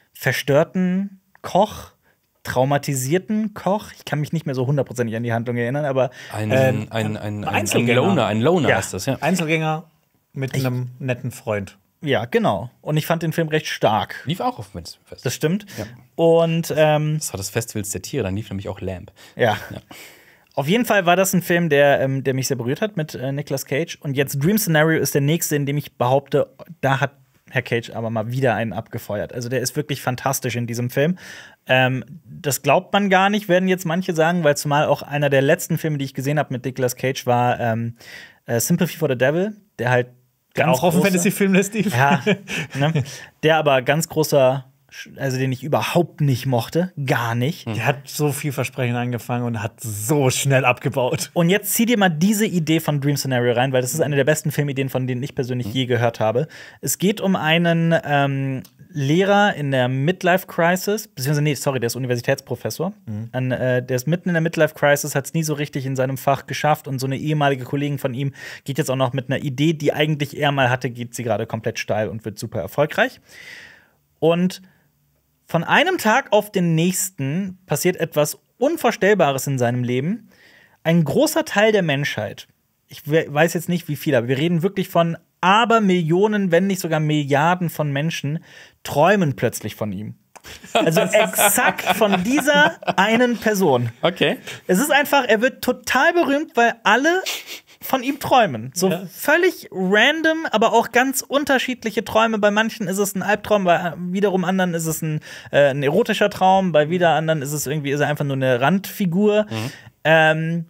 Speaker 1: verstörten Koch, traumatisierten Koch. Ich kann mich nicht mehr so hundertprozentig an die Handlung erinnern, aber
Speaker 2: Ein,
Speaker 3: Ähm,
Speaker 2: ein, ein, ein, ein
Speaker 3: Einzelgänger.
Speaker 2: Loner, ein Loner
Speaker 1: Ja.
Speaker 2: ist das, ja.
Speaker 3: Einzelgänger mit einem netten Freund.
Speaker 1: ja, genau. Und ich fand den Film recht stark.
Speaker 2: Lief auch auf dem Fest.
Speaker 1: Das stimmt.
Speaker 2: Ja.
Speaker 1: Und ähm,
Speaker 2: Das war das Festival der Tiere, dann lief nämlich auch Lamp.
Speaker 1: ja.
Speaker 2: Ja.
Speaker 1: Auf jeden Fall war das ein Film, der, ähm, der mich sehr berührt hat mit äh, Nicolas Cage. Und jetzt Dream Scenario ist der nächste, in dem ich behaupte, da hat Herr Cage aber mal wieder einen abgefeuert. Also der ist wirklich fantastisch in diesem Film. Ähm, das glaubt man gar nicht, werden jetzt manche sagen, weil zumal auch einer der letzten Filme, die ich gesehen habe mit Nicolas Cage, war ähm, äh, Sympathy for the Devil, der halt
Speaker 3: Der
Speaker 1: ganz
Speaker 3: auch auf dem
Speaker 1: großer-
Speaker 3: Fantasy-Film lässt, Steve.
Speaker 1: Ja, ne? Der aber ganz großer, also den ich überhaupt nicht mochte, gar nicht.
Speaker 3: Der hat so viel Versprechen angefangen und hat so schnell abgebaut.
Speaker 1: Und jetzt zieh dir mal diese Idee von Dream Scenario rein, weil das ist eine der besten Filmideen, von denen ich persönlich je gehört habe. Es geht um einen ähm, Lehrer in der Midlife Crisis, beziehungsweise, nee, sorry, der ist Universitätsprofessor. Ein, äh, der ist mitten in der Midlife Crisis, hat es nie so richtig in seinem Fach geschafft und so eine ehemalige Kollegin von ihm geht jetzt auch noch mit einer Idee, die eigentlich er mal hatte, geht sie gerade komplett steil und wird super erfolgreich. Und von einem Tag auf den nächsten passiert etwas Unvorstellbares in seinem Leben. Ein großer Teil der Menschheit, ich we- weiß jetzt nicht wie viel, aber wir reden wirklich von Abermillionen, wenn nicht sogar Milliarden von Menschen, träumen plötzlich von ihm. Also exakt von dieser einen Person.
Speaker 2: Okay.
Speaker 1: Es ist einfach, er wird total berühmt, weil alle von ihm träumen. So
Speaker 3: Ja.
Speaker 1: völlig random, aber auch ganz unterschiedliche Träume. Bei manchen ist es ein Albtraum, bei wiederum anderen ist es ein, äh, ein erotischer Traum, bei wieder anderen ist es irgendwie ist er einfach nur eine Randfigur. Ähm,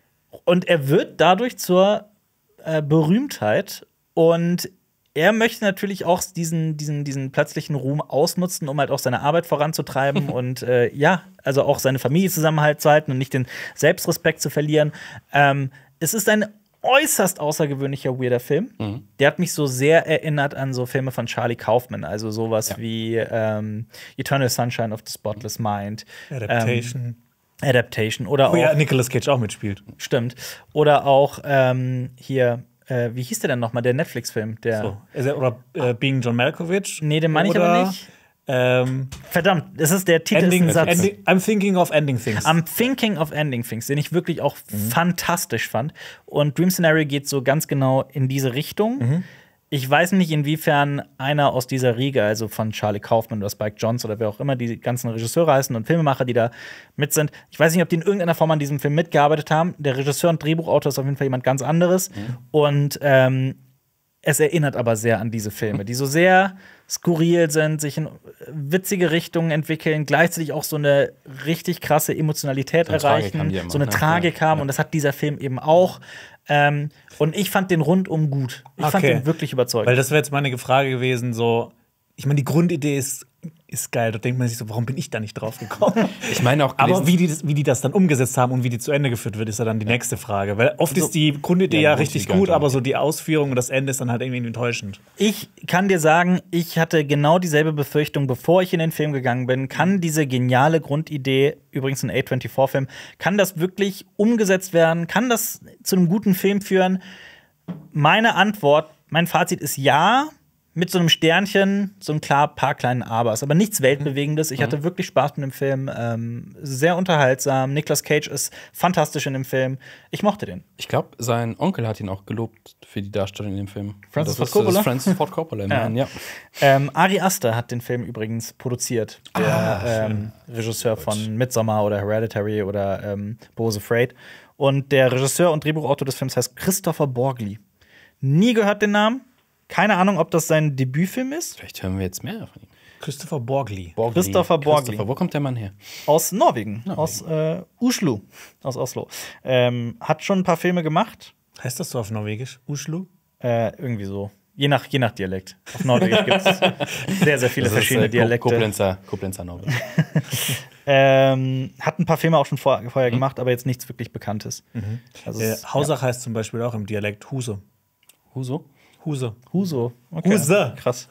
Speaker 1: und er wird dadurch zur äh, Berühmtheit und er möchte natürlich auch diesen, diesen, diesen plötzlichen Ruhm ausnutzen, um halt auch seine Arbeit voranzutreiben und äh, ja, also auch seine Familie zusammenhalten und nicht den Selbstrespekt zu verlieren. Ähm, es ist ein äußerst außergewöhnlicher, weirder Film.
Speaker 2: Mhm.
Speaker 1: Der hat mich so sehr erinnert an so Filme von Charlie Kaufman, also sowas
Speaker 2: Ja.
Speaker 1: wie ähm, Eternal Sunshine of the Spotless Mind.
Speaker 3: Adaptation.
Speaker 1: Ähm, Adaptation. Oder
Speaker 3: Wo
Speaker 1: auch,
Speaker 3: ja Nicolas Cage auch mitspielt.
Speaker 1: stimmt. Oder auch ähm, hier, äh, wie hieß der denn nochmal, der Netflix-Film? Der,
Speaker 3: So. Ist er- Oder äh, Being John Malkovich.
Speaker 1: Nee, den meine ich
Speaker 3: Oder,
Speaker 1: aber nicht.
Speaker 3: Ähm,
Speaker 1: Verdammt, das ist der Titel
Speaker 3: ending,
Speaker 1: ist ein Satz.
Speaker 3: ending, I'm thinking of ending things.
Speaker 1: I'm Thinking of Ending Things, den ich wirklich auch fantastisch fand. Und Dream Scenario geht so ganz genau in diese Richtung. Ich weiß nicht, inwiefern einer aus dieser Riege, also von Charlie Kaufman oder Spike Jonze oder wer auch immer die ganzen Regisseure heißen und Filmemacher, die da mit sind, ich weiß nicht, ob die in irgendeiner Form an diesem Film mitgearbeitet haben. Der Regisseur und Drehbuchautor ist auf jeden Fall jemand ganz anderes. Und ähm, es erinnert aber sehr an diese Filme, die so sehr skurril sind, sich in witzige Richtungen entwickeln, gleichzeitig auch so eine richtig krasse Emotionalität
Speaker 2: eine Tragik
Speaker 1: erreichen,
Speaker 2: haben die immer,
Speaker 1: so eine
Speaker 2: ne?
Speaker 1: Tragik
Speaker 2: Ja,
Speaker 1: haben.
Speaker 2: ja.
Speaker 1: Und das hat dieser Film eben auch. Ähm, und ich fand den rundum gut. Ich fand
Speaker 3: Okay.
Speaker 1: den wirklich überzeugend.
Speaker 3: Weil das wäre jetzt meine Frage gewesen, so, ich meine, die Grundidee ist, ist geil. Da denkt man sich so, warum bin ich da nicht drauf gekommen?
Speaker 2: Ich meine auch
Speaker 3: Aber
Speaker 2: gelesen-
Speaker 3: wie die, das, wie die das dann umgesetzt haben und wie die zu Ende geführt wird, ist ja dann die nächste Frage. Weil oft ist die Grundidee
Speaker 2: Ja,
Speaker 3: ja,
Speaker 2: die
Speaker 3: richtig
Speaker 2: Grundidee
Speaker 3: gut,
Speaker 2: gar
Speaker 3: aber
Speaker 2: nicht.
Speaker 3: so die Ausführung und das Ende ist dann halt irgendwie enttäuschend.
Speaker 1: Ich kann dir sagen, ich hatte genau dieselbe Befürchtung, bevor ich in den Film gegangen bin. Kann diese geniale Grundidee, übrigens ein A vierundzwanzig-Film, kann das wirklich umgesetzt werden? Kann das zu einem guten Film führen? Meine Antwort, mein Fazit ist ja, mit so einem Sternchen, so ein klar paar kleinen Abers, aber nichts Weltbewegendes. Ich hatte wirklich Spaß mit dem Film, ähm, sehr unterhaltsam. Nicolas Cage ist fantastisch in dem Film. Ich mochte den.
Speaker 2: Ich glaube, sein Onkel hat ihn auch gelobt für die Darstellung in dem Film.
Speaker 1: Francis
Speaker 2: Das
Speaker 1: Ford
Speaker 2: ist- das
Speaker 1: Coppola?
Speaker 2: ist Francis Ford Coppola, immerhin, ja.
Speaker 1: Ähm, Ari Aster hat den Film übrigens produziert, der ähm, Regisseur von Midsommar oder Hereditary oder ähm, Bo's Afraid. Und der Regisseur und Drehbuchautor des Films heißt Christopher Borgli. Nie gehört den Namen. Keine Ahnung, ob das sein Debütfilm ist.
Speaker 2: Vielleicht hören wir jetzt mehr von ihm.
Speaker 3: Christopher Borgli.
Speaker 2: Borgli.
Speaker 1: Christopher Borgli.
Speaker 2: Christopher, wo kommt der Mann her?
Speaker 1: Aus Norwegen, aus äh, Oslo. Aus Oslo. Ähm, hat schon ein paar Filme gemacht.
Speaker 3: Heißt das so auf Norwegisch? Uschlu?
Speaker 1: Äh, irgendwie so. Je nach, je nach Dialekt. Auf Norwegisch gibt es sehr, sehr viele
Speaker 2: Das ist,
Speaker 1: verschiedene
Speaker 2: äh, Ko-
Speaker 1: Dialekte.
Speaker 2: Koblenzer, Koblenzer Norwegen.
Speaker 1: Ähm, hat ein paar Filme auch schon vor, vorher gemacht, aber jetzt nichts wirklich Bekanntes. Also
Speaker 3: Äh,
Speaker 1: es-
Speaker 3: Hausach heißt zum Beispiel auch im Dialekt Huse.
Speaker 2: Huso?
Speaker 3: Huse.
Speaker 1: Huso. Okay.
Speaker 3: Huse.
Speaker 1: Krass.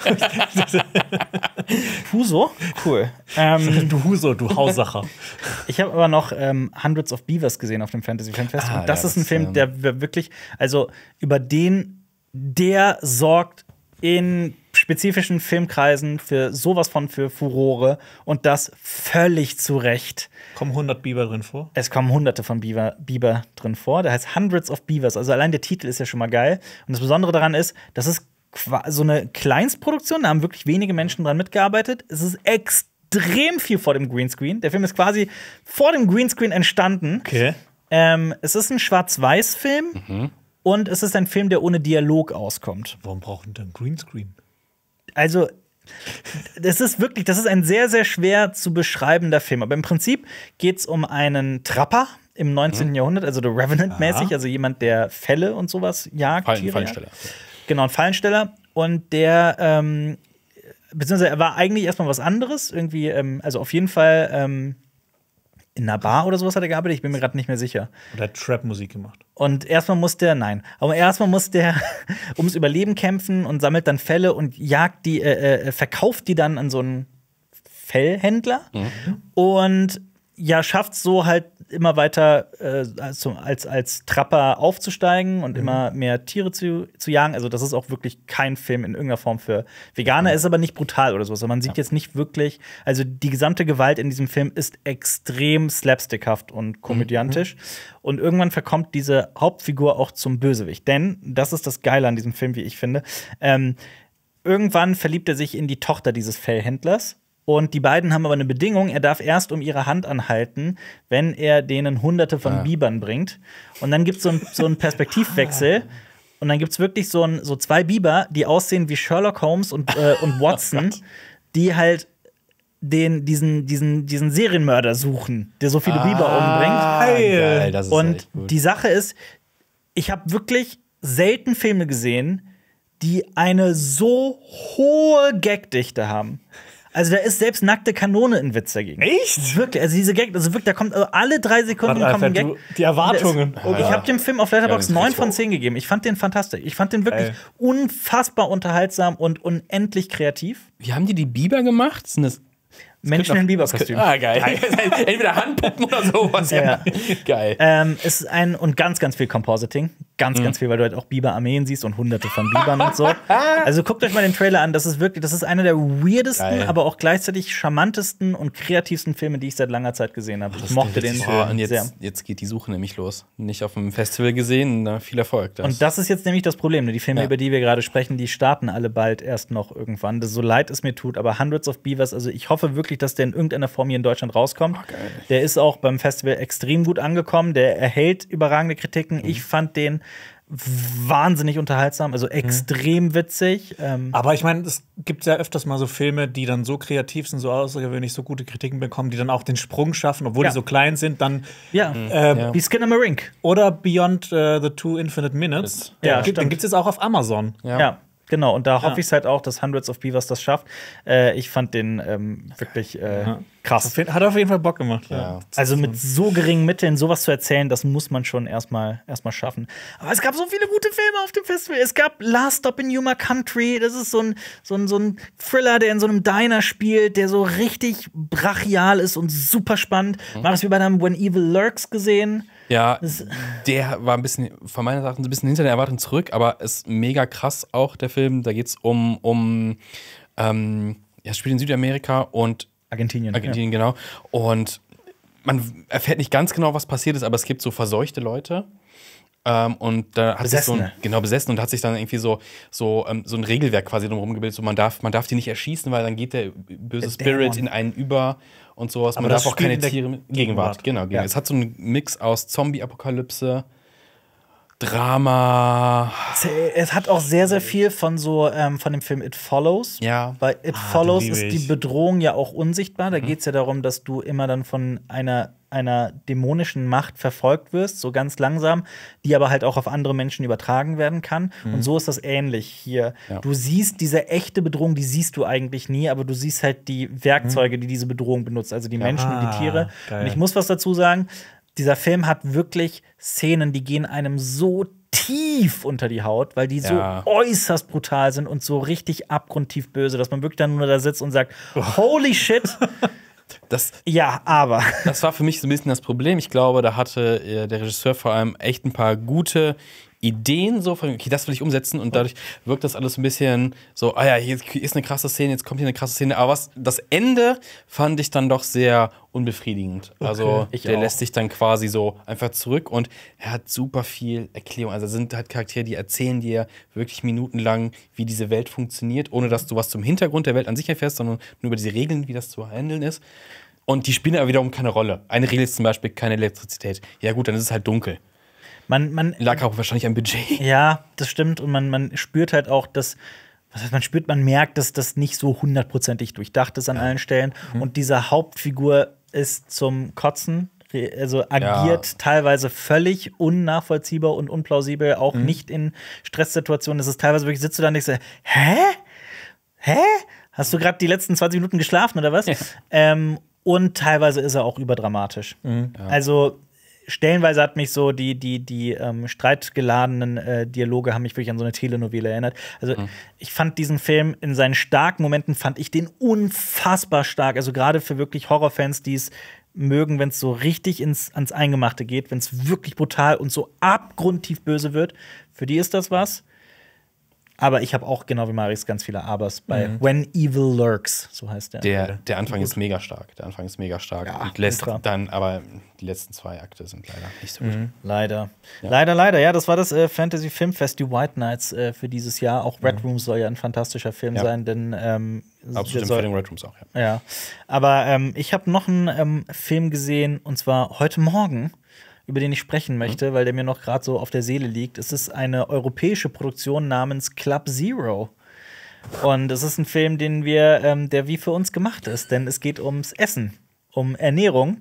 Speaker 1: Huso? Cool. Ähm,
Speaker 3: Du Huso, du Hausacher.
Speaker 1: ich habe aber noch ähm, Hundreds of Beavers gesehen auf dem Fantasy Film Festival.
Speaker 2: Ah,
Speaker 1: das
Speaker 2: ja,
Speaker 1: ist ein
Speaker 2: das,
Speaker 1: Film,
Speaker 2: ähm,
Speaker 1: der wir wirklich, also über den, der sorgt in spezifischen Filmkreisen für sowas von für Furore und das völlig zu Recht.
Speaker 3: Kommen hundert Biber drin vor?
Speaker 1: Es kommen hunderte von Biber, Biber drin vor. Der heißt Hundreds of Beavers. Also allein der Titel ist ja schon mal geil. Und das Besondere daran ist, das ist qua- so eine Kleinstproduktion. Da haben wirklich wenige Menschen dran mitgearbeitet. Es ist extrem viel vor dem Greenscreen. Der Film ist quasi vor dem Greenscreen entstanden.
Speaker 3: Okay.
Speaker 1: Ähm, es ist ein Schwarz-Weiß-Film. Und es ist ein Film, der ohne Dialog auskommt.
Speaker 3: Warum brauchen die denn Greenscreen?
Speaker 1: Also, das ist wirklich, das ist ein sehr, sehr schwer zu beschreibender Film. Aber im Prinzip geht es um einen Trapper im neunzehnten Jahrhundert, also The Revenant-mäßig,
Speaker 3: Aha.
Speaker 1: also jemand, der Fälle und sowas jagt.
Speaker 2: Fallen,
Speaker 1: Tiere
Speaker 2: Fallensteller.
Speaker 1: jagt. Genau, ein Fallensteller. Und der, ähm, beziehungsweise er war eigentlich erstmal was anderes. Irgendwie, ähm, also auf jeden Fall ähm, in einer Bar oder sowas hat er gearbeitet. Ich bin mir gerade nicht mehr sicher.
Speaker 3: Oder hat Trap-Musik gemacht?
Speaker 1: Und erstmal muss der, nein, aber erstmal muss der ums Überleben kämpfen und sammelt dann Fälle und jagt die, äh, äh, verkauft die dann an so einen Fellhändler und ja, schafft so halt immer weiter äh, also als, als Trapper aufzusteigen und immer mehr Tiere zu, zu jagen. Also, das ist auch wirklich kein Film in irgendeiner Form für Veganer, ist aber nicht brutal oder so. Also man sieht jetzt nicht wirklich, also die gesamte Gewalt in diesem Film ist extrem slapstickhaft und komödiantisch. Und irgendwann verkommt diese Hauptfigur auch zum Bösewicht. Denn, das ist das Geile an diesem Film, wie ich finde, ähm, irgendwann verliebt er sich in die Tochter dieses Fellhändlers. Und die beiden haben aber eine Bedingung, er darf erst um ihre Hand anhalten, wenn er denen hunderte von
Speaker 2: Ah.
Speaker 1: Bibern bringt. Und dann gibt es so einen so einen Perspektivwechsel. Und dann gibt es wirklich so, ein, so zwei Biber, die aussehen wie Sherlock Holmes und, äh, und Watson, die halt den, diesen, diesen, diesen Serienmörder suchen, der so viele Biber umbringt.
Speaker 3: Geil.
Speaker 2: Geil, das ist
Speaker 1: Und
Speaker 2: echt gut.
Speaker 1: die Sache ist, ich habe wirklich selten Filme gesehen, die eine so hohe Gagdichte haben. Also da ist selbst nackte Kanone ein Witz dagegen.
Speaker 3: Echt?
Speaker 1: Wirklich, also diese Gag, also wirklich, da kommt also alle drei Sekunden
Speaker 3: Warte,
Speaker 1: kommt ein
Speaker 3: Alter,
Speaker 1: Gag.
Speaker 3: du- die Erwartungen.
Speaker 1: Der ist- Ich habe dem Film auf
Speaker 2: Ja,
Speaker 1: Letterboxd
Speaker 2: das ist
Speaker 1: neun von
Speaker 2: richtig.
Speaker 1: zehn gegeben. Ich fand den fantastisch. Ich fand den wirklich
Speaker 3: Geil.
Speaker 1: unfassbar unterhaltsam und unendlich kreativ.
Speaker 2: Wie haben die die Biber gemacht? Sind das
Speaker 1: Menschen in Biberkostüm.
Speaker 2: Ah, geil. Entweder Handpuppen oder sowas.
Speaker 1: Ja.
Speaker 2: Geil.
Speaker 1: Ähm, es ist ein und ganz, ganz viel Compositing. Ganz,
Speaker 2: Mhm.
Speaker 1: ganz viel, weil du halt auch Biberarmeen siehst und hunderte von Bibern und so. Also guckt euch mal den Trailer an. Das ist wirklich, das ist einer der weirdesten,
Speaker 2: Geil.
Speaker 1: aber auch gleichzeitig charmantesten und kreativsten Filme, die ich seit langer Zeit gesehen habe. Ich mochte den
Speaker 2: Oh, und
Speaker 1: sehr.
Speaker 2: jetzt, jetzt geht die Suche nämlich los. Nicht auf dem Festival gesehen, na, viel Erfolg. Das.
Speaker 1: Und das ist jetzt nämlich das Problem. Ne? Die Filme,
Speaker 2: Ja.
Speaker 1: über die wir gerade sprechen, die starten alle bald erst noch irgendwann. Das, so leid es mir tut, aber Hundreds of Beavers, also ich hoffe wirklich, dass der in irgendeiner Form hier in Deutschland rauskommt.
Speaker 2: Oh, geil.
Speaker 1: Der ist auch beim Festival extrem gut angekommen. Der erhält überragende Kritiken.
Speaker 2: Mhm.
Speaker 1: Ich fand den wahnsinnig unterhaltsam, also extrem witzig. Ähm,
Speaker 3: Aber ich meine, es gibt ja öfters mal so Filme, die dann so kreativ sind, so außergewöhnlich, so gute Kritiken bekommen, die dann auch den Sprung schaffen, obwohl
Speaker 1: Ja.
Speaker 3: die so klein sind, dann
Speaker 1: ja,
Speaker 3: äh,
Speaker 2: Ja.
Speaker 1: wie Skinnamarink.
Speaker 3: oder Beyond äh, the Two Infinite Minutes.
Speaker 1: Ja,
Speaker 3: den, gibt- den
Speaker 1: stimmt.
Speaker 3: gibt es jetzt auch auf Amazon.
Speaker 2: Ja.
Speaker 1: Ja. Genau, und da hoffe
Speaker 3: Ja.
Speaker 1: ich halt auch, dass Hundreds of Beavers das schafft. Äh, ich fand den ähm, wirklich äh,
Speaker 3: Ja.
Speaker 1: krass.
Speaker 3: Hat auf jeden Fall Bock gemacht.
Speaker 2: Ja.
Speaker 1: Also mit so geringen Mitteln sowas zu erzählen, das muss man schon erstmal erstmal schaffen. Aber es gab so viele gute Filme auf dem Festival. Es gab Last Stop in Yuma Country. Das ist so ein, so ein, so ein Thriller, der in so einem Diner spielt, der so richtig brachial ist und super spannend.
Speaker 2: Mhm.
Speaker 1: Marius, wir beide haben When Evil Lurks gesehen.
Speaker 2: Ja, der war ein bisschen, von meiner Seite ein bisschen hinter der Erwartung zurück, aber ist mega krass auch, der Film. Da geht es um, um ähm, ja, es spielt in Südamerika und
Speaker 1: Argentinien.
Speaker 2: Argentinien, ja. genau. Und man erfährt nicht ganz genau, was passiert ist, aber es gibt so verseuchte Leute. Ähm, und da hat sich so ein, genau besessen und hat sich dann irgendwie so, so, ähm, so ein Regelwerk quasi drumherum gebildet. So, man darf, man darf die nicht erschießen, weil dann geht der böse der Spirit Dämon. in einen über und sowas.
Speaker 3: Aber
Speaker 2: man darf auch keine Tiere.
Speaker 3: Gegenwart.
Speaker 2: Gegenwart, genau. Gegenwart.
Speaker 3: Ja.
Speaker 2: Es hat so einen Mix aus Zombie-Apokalypse, Drama.
Speaker 1: Es, es hat auch sehr, sehr viel von so ähm, von dem Film It Follows.
Speaker 2: Ja.
Speaker 1: Weil It
Speaker 3: Ah,
Speaker 1: Follows
Speaker 3: den liebe
Speaker 1: ist die
Speaker 3: ich.
Speaker 1: Bedrohung ja auch unsichtbar. Da
Speaker 2: Mhm.
Speaker 1: geht es ja darum, dass du immer dann von einer, einer dämonischen Macht verfolgt wirst, so ganz langsam, die aber halt auch auf andere Menschen übertragen werden kann. Und so ist das ähnlich hier.
Speaker 2: Ja.
Speaker 1: Du siehst diese echte Bedrohung, die siehst du eigentlich nie, aber du siehst halt die Werkzeuge, die diese Bedrohung benutzt, also die Menschen und die
Speaker 3: Ah,
Speaker 1: Tiere.
Speaker 3: geil.
Speaker 1: Und ich muss was dazu sagen, dieser Film hat wirklich Szenen, die gehen einem so tief unter die Haut, weil die so
Speaker 2: Ja.
Speaker 1: äußerst brutal sind und so richtig abgrundtief böse, dass man wirklich dann nur da sitzt und sagt, holy shit.
Speaker 2: Das,
Speaker 1: Ja, aber.
Speaker 2: das war für mich so ein bisschen das Problem. Ich glaube, da hatte äh, der Regisseur vor allem echt ein paar gute Ideen, so von, okay, das will ich umsetzen und dadurch wirkt das alles ein bisschen so, ah ja, hier ist eine krasse Szene, jetzt kommt hier eine krasse Szene, aber was, das Ende fand ich dann doch sehr unbefriedigend. Also
Speaker 1: ich
Speaker 2: der
Speaker 1: auch.
Speaker 2: lässt sich dann quasi so einfach zurück und er hat super viel Erklärung. Also es sind halt Charaktere, die erzählen dir wirklich minutenlang, wie diese Welt funktioniert, ohne dass du was zum Hintergrund der Welt an sich erfährst, sondern nur über diese Regeln, wie das zu handeln ist. Und die spielen aber wiederum keine Rolle. Eine Regel ist zum Beispiel keine Elektrizität. Ja gut, dann ist es halt dunkel.
Speaker 1: Man, man,
Speaker 2: Lag auch wahrscheinlich am Budget.
Speaker 1: ja, das stimmt. Und man, man spürt halt auch, dass, was heißt, man spürt, man merkt, dass das nicht so hundertprozentig durchdacht ist an allen Stellen. Und diese Hauptfigur ist zum Kotzen. re- Also agiert
Speaker 2: Ja.
Speaker 1: teilweise völlig unnachvollziehbar und unplausibel, auch nicht in Stresssituationen. Es ist teilweise wirklich, sitzt du da und denkst, so, hä? Hä? Hast du gerade die letzten zwanzig Minuten geschlafen oder was?
Speaker 2: Ja.
Speaker 1: Ähm, und teilweise ist er auch überdramatisch. Also stellenweise hat mich so die, die, die ähm, streitgeladenen äh, Dialoge haben mich wirklich an so eine Telenovelle erinnert. Also ich fand diesen Film in seinen starken Momenten, fand ich den unfassbar stark. Also gerade für wirklich Horrorfans, die es mögen, wenn es so richtig ins, ans Eingemachte geht, wenn es wirklich brutal und so abgrundtief böse wird. Für die ist das was. Aber ich habe auch, genau wie Maris, ganz viele Abers bei When Evil Lurks, so heißt der.
Speaker 2: Der, der Anfang ist mega stark. Der Anfang ist mega stark.
Speaker 1: Ja,
Speaker 2: und lässt
Speaker 1: ultra.
Speaker 2: dann, aber die letzten zwei Akte sind leider nicht so gut.
Speaker 1: Leider. Leider, leider. Ja, das war das äh, Fantasy Filmfest, die White Nights äh, für dieses Jahr. Auch Red Room soll ja ein fantastischer Film
Speaker 2: Ja.
Speaker 1: sein, denn ähm,
Speaker 2: Absolut
Speaker 1: der soll-
Speaker 2: Empfehlung Red Rooms auch, ja.
Speaker 1: Ja. Aber ähm, ich habe noch einen ähm, Film gesehen, und zwar heute Morgen, über den ich sprechen möchte, weil der mir noch gerade so auf der Seele liegt. Es ist eine europäische Produktion namens Club Zero. Und es ist ein Film, den wir, ähm, der wie für uns gemacht ist, denn es geht ums Essen, um Ernährung.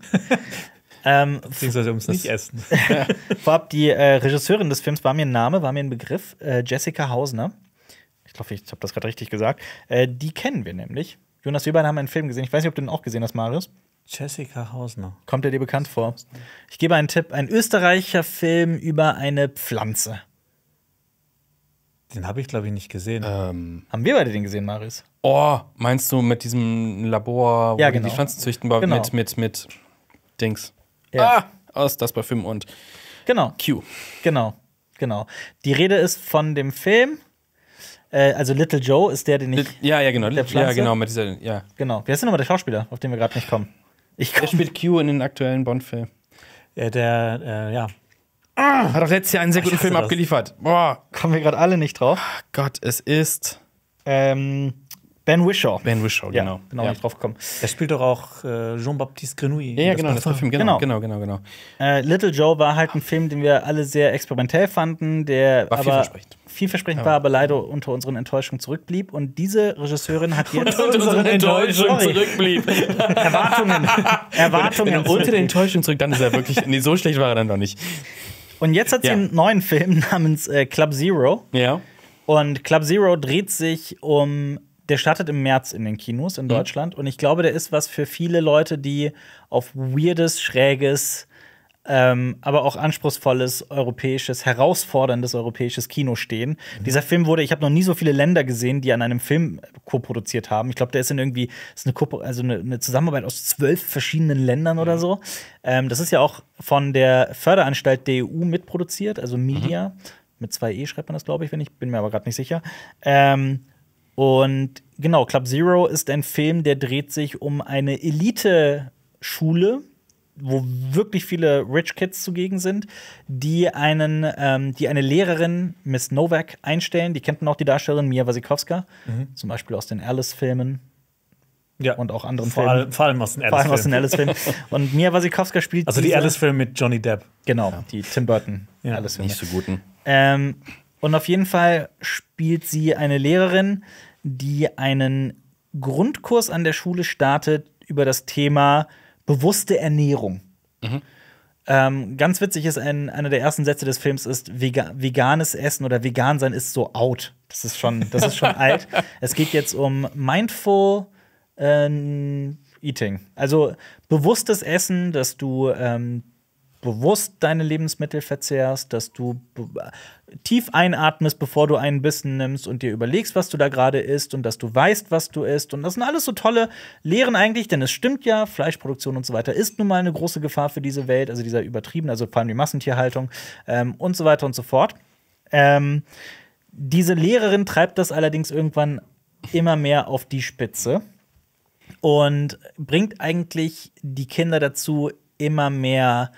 Speaker 1: ähm,
Speaker 3: Beziehungsweise ums Nicht-Essen.
Speaker 1: Vorab, die äh, Regisseurin des Films war mir ein Name, war mir ein Begriff, äh, Jessica Hausner. Ich glaube, ich habe das gerade richtig gesagt. Äh, die kennen wir nämlich. Jonas, wir beide haben einen Film gesehen. Ich weiß nicht, ob du den auch gesehen hast, Marius.
Speaker 3: Jessica Hausner.
Speaker 1: Kommt er dir bekannt vor? Ich gebe einen Tipp: Ein österreichischer Film über eine Pflanze.
Speaker 3: Den habe ich, glaube ich, nicht gesehen.
Speaker 2: Ähm,
Speaker 1: Haben wir beide den gesehen, Marius?
Speaker 2: oh, meinst du mit diesem Labor, wo
Speaker 1: Ja,
Speaker 2: die
Speaker 1: genau.
Speaker 2: die Pflanzen züchten, aber
Speaker 1: Genau.
Speaker 2: mit, mit, mit Dings?
Speaker 1: Ja.
Speaker 2: Ah, aus das bei Film und
Speaker 1: Genau,
Speaker 2: Q.
Speaker 1: genau, genau. Die Rede ist von dem Film. Äh, also Little Joe ist der, den ich.
Speaker 2: Ja, ja, genau.
Speaker 1: Der
Speaker 2: Ja,
Speaker 1: Pflanze?
Speaker 2: genau, mit dieser, ja.
Speaker 1: Genau. Wer ist denn nochmal der Schauspieler, auf den wir gerade nicht kommen? Ich
Speaker 2: Der
Speaker 1: komm.
Speaker 2: spielt Q in den aktuellen Bond-Film.
Speaker 3: Ja, der, äh, ja.
Speaker 2: Hat auch letztes Jahr einen sehr guten
Speaker 3: hasse
Speaker 2: Film
Speaker 3: das.
Speaker 2: abgeliefert. Boah,
Speaker 1: Kommen wir gerade alle nicht drauf.
Speaker 2: Gott, es ist
Speaker 1: Ähm, Ben Whishaw.
Speaker 2: Ben Whishaw,
Speaker 1: Ja,
Speaker 2: genau.
Speaker 1: genau,
Speaker 2: ja.
Speaker 1: nicht drauf gekommen.
Speaker 3: Der spielt doch auch äh, Jean-Baptiste Grenouille.
Speaker 2: Ja, ja, genau, das war Film, genau,
Speaker 1: Genau.
Speaker 2: genau, genau, genau.
Speaker 1: Äh, Little Joe war halt ein Film, den wir alle sehr experimentell fanden, der
Speaker 2: War
Speaker 1: aber
Speaker 2: vielversprechend.
Speaker 1: vielversprechend war, aber leider unter unseren Enttäuschungen zurückblieb. Und diese Regisseurin hat jetzt
Speaker 3: unseren Enttäuschungen
Speaker 1: Sorry.
Speaker 2: zurückblieb.
Speaker 1: Erwartungen, Erwartungen.
Speaker 2: Wenn er unter den Enttäuschungen zurück, dann ist er wirklich. Nee, so schlecht war er dann doch nicht.
Speaker 1: Und jetzt hat sie
Speaker 2: Ja.
Speaker 1: einen neuen Film namens äh, Club Zero.
Speaker 2: Ja.
Speaker 1: Und Club Zero dreht sich um. Der startet im März in den Kinos in Deutschland. Und ich glaube, der ist was für viele Leute, die auf weirdes, schräges, ähm, aber auch anspruchsvolles europäisches, herausforderndes europäisches Kino stehen. Mhm. Dieser Film wurde, ich habe noch nie so viele Länder gesehen, die an einem Film koproduziert haben. Ich glaube, der ist in irgendwie ist eine, Ko also eine, eine Zusammenarbeit aus zwölf verschiedenen Ländern mhm. oder so. Ähm, das ist ja auch von der Förderanstalt der E U mitproduziert, also Media. Mhm. Mit zwei E schreibt man das, glaube ich, wenn ich bin mir aber gerade nicht sicher. Ähm, und genau, Club Zero ist ein Film, der dreht sich um eine Elite-Schule, wo wirklich viele Rich Kids zugegen sind, die einen, ähm, die eine Lehrerin, Miss Novak, einstellen. Die kennt man auch, die Darstellerin Mia Wasikowska, mhm. zum Beispiel aus den Alice-Filmen. Ja. Und auch anderen
Speaker 3: vor
Speaker 1: Filmen.
Speaker 3: All, vor allem aus den Alice-Filmen.
Speaker 1: Aus den Alice-Filmen. Und Mia Wasikowska spielt
Speaker 3: also die Alice-Filme mit Johnny Depp.
Speaker 1: Genau, ja. die Tim Burton
Speaker 2: ja. Alice-Filme. Nicht so guten.
Speaker 1: Ähm, und auf jeden Fall spielt sie eine Lehrerin, die einen Grundkurs an der Schule startet über das Thema bewusste Ernährung. Mhm. Ähm, ganz witzig ist, ein, einer der ersten Sätze des Films ist, Vega veganes Essen oder vegan sein ist so out. Das ist schon, das ist schon alt. Es geht jetzt um mindful äh, Eating. Also bewusstes Essen, dass du ähm, bewusst deine Lebensmittel verzehrst, dass du tief einatmest, bevor du einen Bissen nimmst und dir überlegst, was du da gerade isst und dass du weißt, was du isst. Und das sind alles so tolle Lehren eigentlich, denn es stimmt ja, Fleischproduktion und so weiter ist nun mal eine große Gefahr für diese Welt, also dieser übertrieben, also vor allem die Massentierhaltung ähm, und so weiter und so fort. Ähm, diese Lehrerin treibt das allerdings irgendwann immer mehr auf die Spitze und bringt eigentlich die Kinder dazu, immer mehr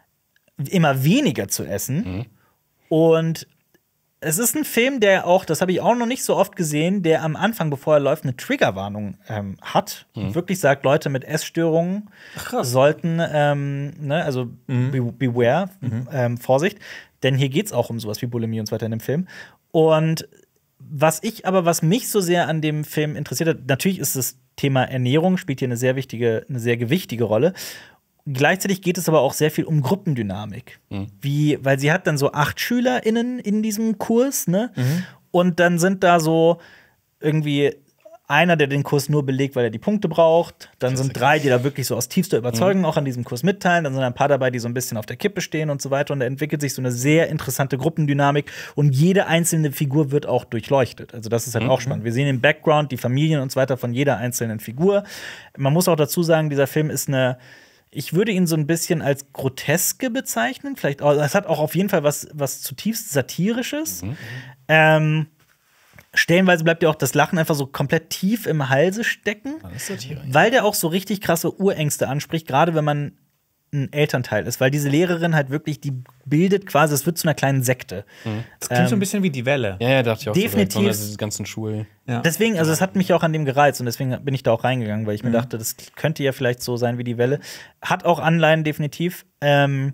Speaker 1: immer weniger zu essen. Mhm. Und es ist ein Film, der auch, das habe ich auch noch nicht so oft gesehen, der am Anfang, bevor er läuft, eine Triggerwarnung ähm, hat. Mhm. Und wirklich sagt, Leute mit Essstörungen Ach, sollten, ähm, ne, also mhm. be beware, mhm. ähm, Vorsicht. Denn hier geht es auch um sowas wie Bulimie und so weiter in dem Film. Und was ich aber, was mich so sehr an dem Film interessiert hat, natürlich ist das Thema Ernährung, spielt hier eine sehr wichtige, eine sehr gewichtige Rolle. Gleichzeitig geht es aber auch sehr viel um Gruppendynamik. Mhm. Wie, weil sie hat dann so acht SchülerInnen in diesem Kurs, ne? Mhm. Und dann sind da so irgendwie einer, der den Kurs nur belegt, weil er die Punkte braucht. Dann sind drei, die da wirklich so aus tiefster Überzeugung mhm. auch an diesem Kurs mitteilen. Dann sind ein paar dabei, die so ein bisschen auf der Kippe stehen und so weiter. Und da entwickelt sich so eine sehr interessante Gruppendynamik. Und jede einzelne Figur wird auch durchleuchtet. Also das ist halt mhm. auch spannend. Wir sehen im Background die Familien und so weiter von jeder einzelnen Figur. Man muss auch dazu sagen, dieser Film ist eine Ich würde ihn so ein bisschen als Groteske bezeichnen. Vielleicht auch, es hat auch auf jeden Fall was, was zutiefst Satirisches. Mhm. Ähm, stellenweise bleibt ja auch das Lachen einfach so komplett tief im Halse stecken. Das ist Satire, ja. Weil der auch so richtig krasse Urängste anspricht, gerade wenn man ein Elternteil ist. Weil diese Lehrerin halt wirklich, die bildet quasi, es wird zu einer kleinen Sekte.
Speaker 3: Mhm. Das klingt ähm, so ein bisschen wie die Welle.
Speaker 2: Ja, ja, dachte ich auch.
Speaker 1: Definitiv.
Speaker 2: Also diese ganzen Schulen.
Speaker 1: Ja. Deswegen, also es hat mich auch an dem gereizt und deswegen bin ich da auch reingegangen, weil ich mir mhm. dachte, das könnte ja vielleicht so sein wie die Welle. Hat auch Anleihen, definitiv. Ähm,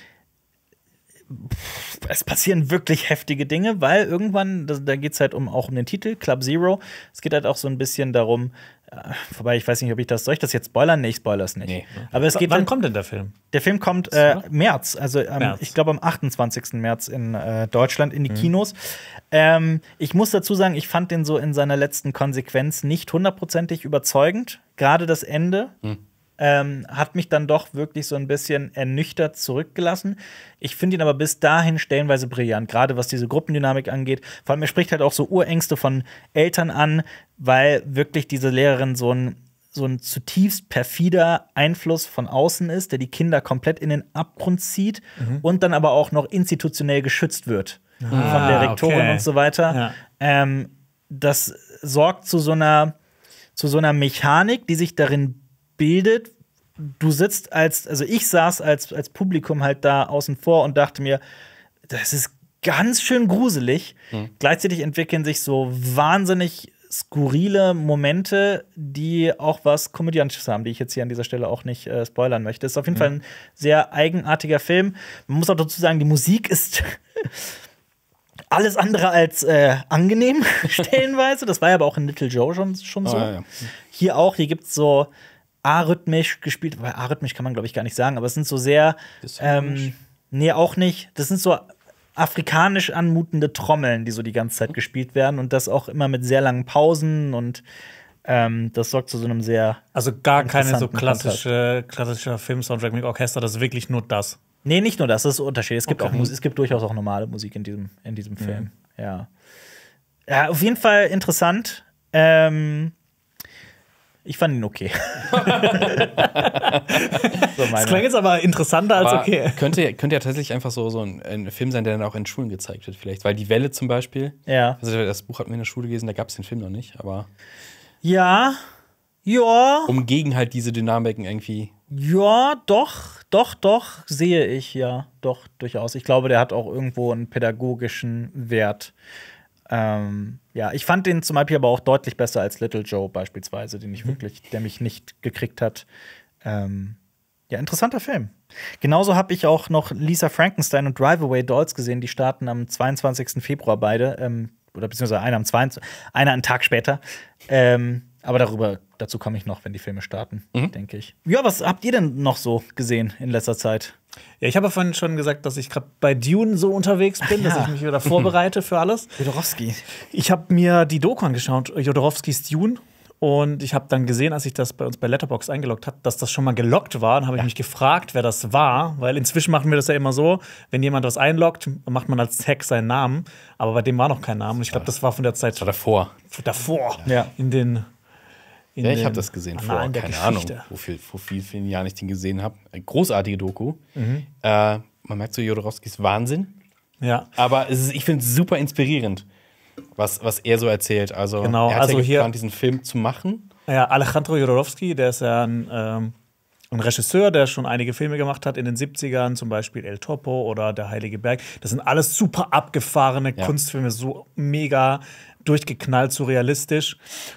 Speaker 1: es passieren wirklich heftige Dinge, weil irgendwann, da, da geht es halt um, auch um den Titel, Club Zero. Es geht halt auch so ein bisschen darum, äh, wobei ich weiß nicht, ob ich das, soll ich das jetzt spoilern? Nee, ich spoilere es nicht. Nee. Aber es geht
Speaker 3: Wann
Speaker 1: halt,
Speaker 3: kommt denn der Film?
Speaker 1: Der Film kommt äh, März, also ähm, März. Ich glaube am achtundzwanzigsten März in äh, Deutschland in die mhm. Kinos. Ähm, ich muss dazu sagen, ich fand den so in seiner letzten Konsequenz nicht hundertprozentig überzeugend. Gerade das Ende. Mhm. Ähm, hat mich dann doch wirklich so ein bisschen ernüchtert zurückgelassen. Ich finde ihn aber bis dahin stellenweise brillant, gerade was diese Gruppendynamik angeht. Vor allem, er spricht halt auch so Urängste von Eltern an, weil wirklich diese Lehrerin so ein, so ein zutiefst perfider Einfluss von außen ist, der die Kinder komplett in den Abgrund zieht mhm. und dann aber auch noch institutionell geschützt wird ah, von der Rektorin okay. und so weiter. Ja. Ähm, das sorgt zu so einer, zu so einer Mechanik, die sich darin bildet. Du sitzt als, also ich saß als, als Publikum halt da außen vor und dachte mir, das ist ganz schön gruselig. Mhm. Gleichzeitig entwickeln sich so wahnsinnig skurrile Momente, die auch was Komödiantisches haben, die ich jetzt hier an dieser Stelle auch nicht äh, spoilern möchte. Es ist auf jeden mhm. Fall ein sehr eigenartiger Film. Man muss auch dazu sagen, die Musik ist alles andere als äh, angenehm, stellenweise. Das war ja aber auch in Little Joe schon, schon so. Oh, ja, ja. Hier auch, hier gibt es so arrhythmisch gespielt, weil arrhythmisch kann man, glaube ich, gar nicht sagen, aber es sind so sehr, ähm, nee, auch nicht, das sind so afrikanisch anmutende Trommeln, die so die ganze Zeit gespielt werden und das auch immer mit sehr langen Pausen und ähm, das sorgt zu so einem sehr
Speaker 3: Also gar keine so klassische, klassischer Film-Soundtrack mit Orchester, das ist wirklich nur das.
Speaker 1: Nee, nicht nur das, das ist ein Unterschied. Es gibt,
Speaker 3: Okay.
Speaker 1: auch, Mus- es gibt durchaus auch normale Musik in diesem, in diesem Film. Ja. Ja, auf jeden Fall interessant. Ähm, ich fand ihn okay. so
Speaker 3: Das
Speaker 1: meine.
Speaker 3: klang jetzt aber interessanter als
Speaker 2: Aber
Speaker 3: okay.
Speaker 2: könnte, könnte ja tatsächlich einfach so, so ein, ein Film sein, der dann auch in Schulen gezeigt wird, vielleicht. Weil Die Welle zum Beispiel,
Speaker 1: Ja.
Speaker 2: also das Buch hatten wir in der Schule gelesen, da gab es den Film noch nicht, aber
Speaker 1: Ja. Ja.
Speaker 2: um gegen halt diese Dynamiken irgendwie.
Speaker 1: Ja, doch, doch, doch, sehe ich, ja, doch, durchaus. Ich glaube, der hat auch irgendwo einen pädagogischen Wert. Ähm, ja, ich fand den zum Beispiel aber auch deutlich besser als Little Joe beispielsweise, den ich wirklich, der mich nicht gekriegt hat. Ähm, ja, interessanter Film. Genauso habe ich auch noch Lisa Frankenstein und Drive Away Dolls gesehen. Die starten am zweiundzwanzigsten Februar beide. Ähm, oder beziehungsweise einer am zweiundzwanzigsten einer einen Tag später. Ähm, aber darüber, dazu komme ich noch, wenn die Filme starten,
Speaker 2: Mhm.
Speaker 1: denke ich. Ja, was habt ihr denn noch so gesehen in letzter Zeit?
Speaker 3: Ja, ich habe ja vorhin schon gesagt, dass ich gerade bei Dune so unterwegs bin,
Speaker 1: Ach ja.
Speaker 3: dass ich mich wieder vorbereite für alles.
Speaker 1: Jodorowsky.
Speaker 3: Ich habe mir die Doku angeschaut, Jodorowskis Dune. Und ich habe dann gesehen, als ich das bei uns bei Letterboxd eingeloggt habe, dass das schon mal gelockt war. Dann habe ich mich gefragt, wer das war. Weil inzwischen machen wir das ja immer so, wenn jemand was einloggt, macht man als Tag seinen Namen. Aber bei dem war noch kein Name. Und ich glaube, das war von der Zeit
Speaker 2: Das war davor.
Speaker 3: davor.
Speaker 1: Ja.
Speaker 3: In den in
Speaker 2: Ja, ich
Speaker 3: den
Speaker 2: habe das gesehen vor,
Speaker 3: Annalen der
Speaker 2: keine Ahnung,
Speaker 3: Geschichte.
Speaker 2: wo viel, vor vielen, vielen Jahren ich den gesehen habe. Großartige Doku.
Speaker 3: Mhm.
Speaker 2: Äh, man merkt so Jodorowskis Wahnsinn.
Speaker 3: Ja.
Speaker 2: Aber es ist, ich finde es super inspirierend, was, was er so erzählt. Also,
Speaker 3: Genau,
Speaker 2: er hat
Speaker 3: also
Speaker 2: ja
Speaker 3: hier-
Speaker 2: geplant, diesen Film zu machen.
Speaker 3: Ja, Alejandro Jodorowsky, der ist ja ein, ähm, ein Regisseur, der schon einige Filme gemacht hat in den siebzigern, zum Beispiel El Topo oder Der Heilige Berg. Das sind alles super abgefahrene
Speaker 2: Ja.
Speaker 3: Kunstfilme, so mega durchgeknallt, surrealistisch.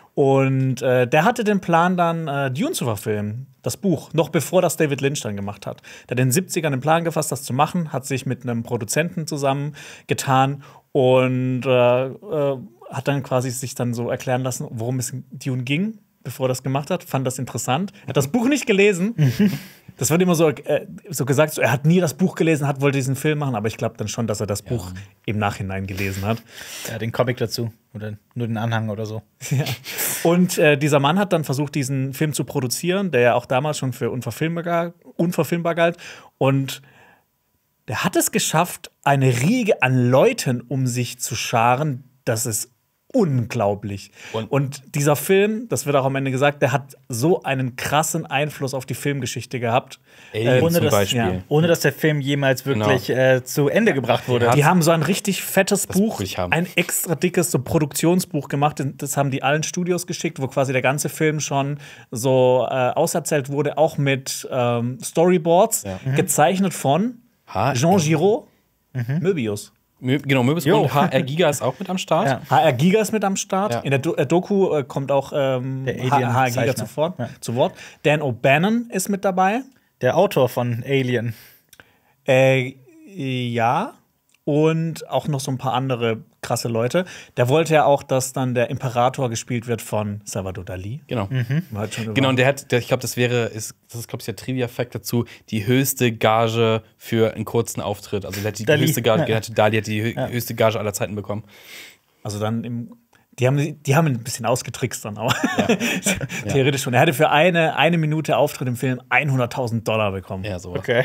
Speaker 3: Und äh, der hatte den Plan, dann äh, Dune zu verfilmen, das Buch, noch bevor das David Lynch dann gemacht hat. Der hat in den siebzigern den Plan gefasst, das zu machen, hat sich mit einem Produzenten zusammengetan und äh, äh, hat dann quasi sich dann so erklären lassen, worum es in Dune ging, bevor er das gemacht hat. Fand das interessant. Er hat das Buch nicht gelesen. Das wird immer so, äh, so gesagt, so, er hat nie das Buch gelesen, hat wollte diesen Film machen, aber ich glaube dann schon, dass er das Buch im Nachhinein gelesen hat.
Speaker 1: Ja, den Comic dazu. Oder nur den Anhang oder so.
Speaker 3: Ja. Und äh, dieser Mann hat dann versucht, diesen Film zu produzieren, der ja auch damals schon für unverfilmbar, unverfilmbar galt. Und der hat es geschafft, eine Riege an Leuten um sich zu scharen. Das ist unglaublich. Und,
Speaker 2: Und-
Speaker 3: dieser Film, das wird auch am Ende gesagt, der hat so einen krassen Einfluss auf die Filmgeschichte gehabt.
Speaker 2: Alien
Speaker 1: ohne
Speaker 2: zum
Speaker 1: das-
Speaker 2: Beispiel.
Speaker 3: ja.
Speaker 1: Ohne dass der Film jemals wirklich äh, zu Ende gebracht wurde.
Speaker 2: Ja.
Speaker 3: Die haben so ein richtig fettes
Speaker 2: Das
Speaker 3: Buch,
Speaker 2: will ich haben.
Speaker 3: ein extra dickes so Produktionsbuch gemacht. Das haben die allen Studios geschickt, wo quasi der ganze Film schon so äh, auserzählt wurde, auch mit ähm, Storyboards,
Speaker 2: Ja.
Speaker 3: gezeichnet von
Speaker 2: Ha-
Speaker 3: Jean Giraud, Möbius.
Speaker 2: Mö genau, Möbius
Speaker 1: Jo.
Speaker 2: und H R Giga ist auch mit am Start.
Speaker 1: Ja.
Speaker 3: H R Giga ist mit am Start.
Speaker 2: Ja.
Speaker 3: In der Do äh, Doku äh, kommt auch ähm,
Speaker 1: Der
Speaker 3: H R Giga
Speaker 1: Alien-Zeichner.
Speaker 3: zu, Wort-
Speaker 1: Ja.
Speaker 3: zu Wort. Dan O'Bannon ist mit dabei.
Speaker 1: Der Autor von Alien.
Speaker 3: Äh, ja. Und auch noch so ein paar andere krasse Leute. Der wollte ja auch, dass dann der Imperator gespielt wird von Salvador Dali.
Speaker 2: Genau.
Speaker 3: Man hat schon über-
Speaker 2: Genau, und der hat, der, ich glaube, das wäre, ist, das ist, glaube ich, der Trivia-Fact dazu, die höchste Gage für einen kurzen Auftritt. Also, der hat die
Speaker 1: Dali.
Speaker 2: höchste Gage,
Speaker 1: Ja.
Speaker 2: der hatte Dali hat die hö höchste Gage aller Zeiten bekommen.
Speaker 3: Also dann im, die haben, die haben ihn ein bisschen ausgetrickst dann auch. Theoretisch schon. Er hatte für eine, eine Minute Auftritt im Film hunderttausend Dollar bekommen.
Speaker 2: Ja, sowas.
Speaker 1: Okay.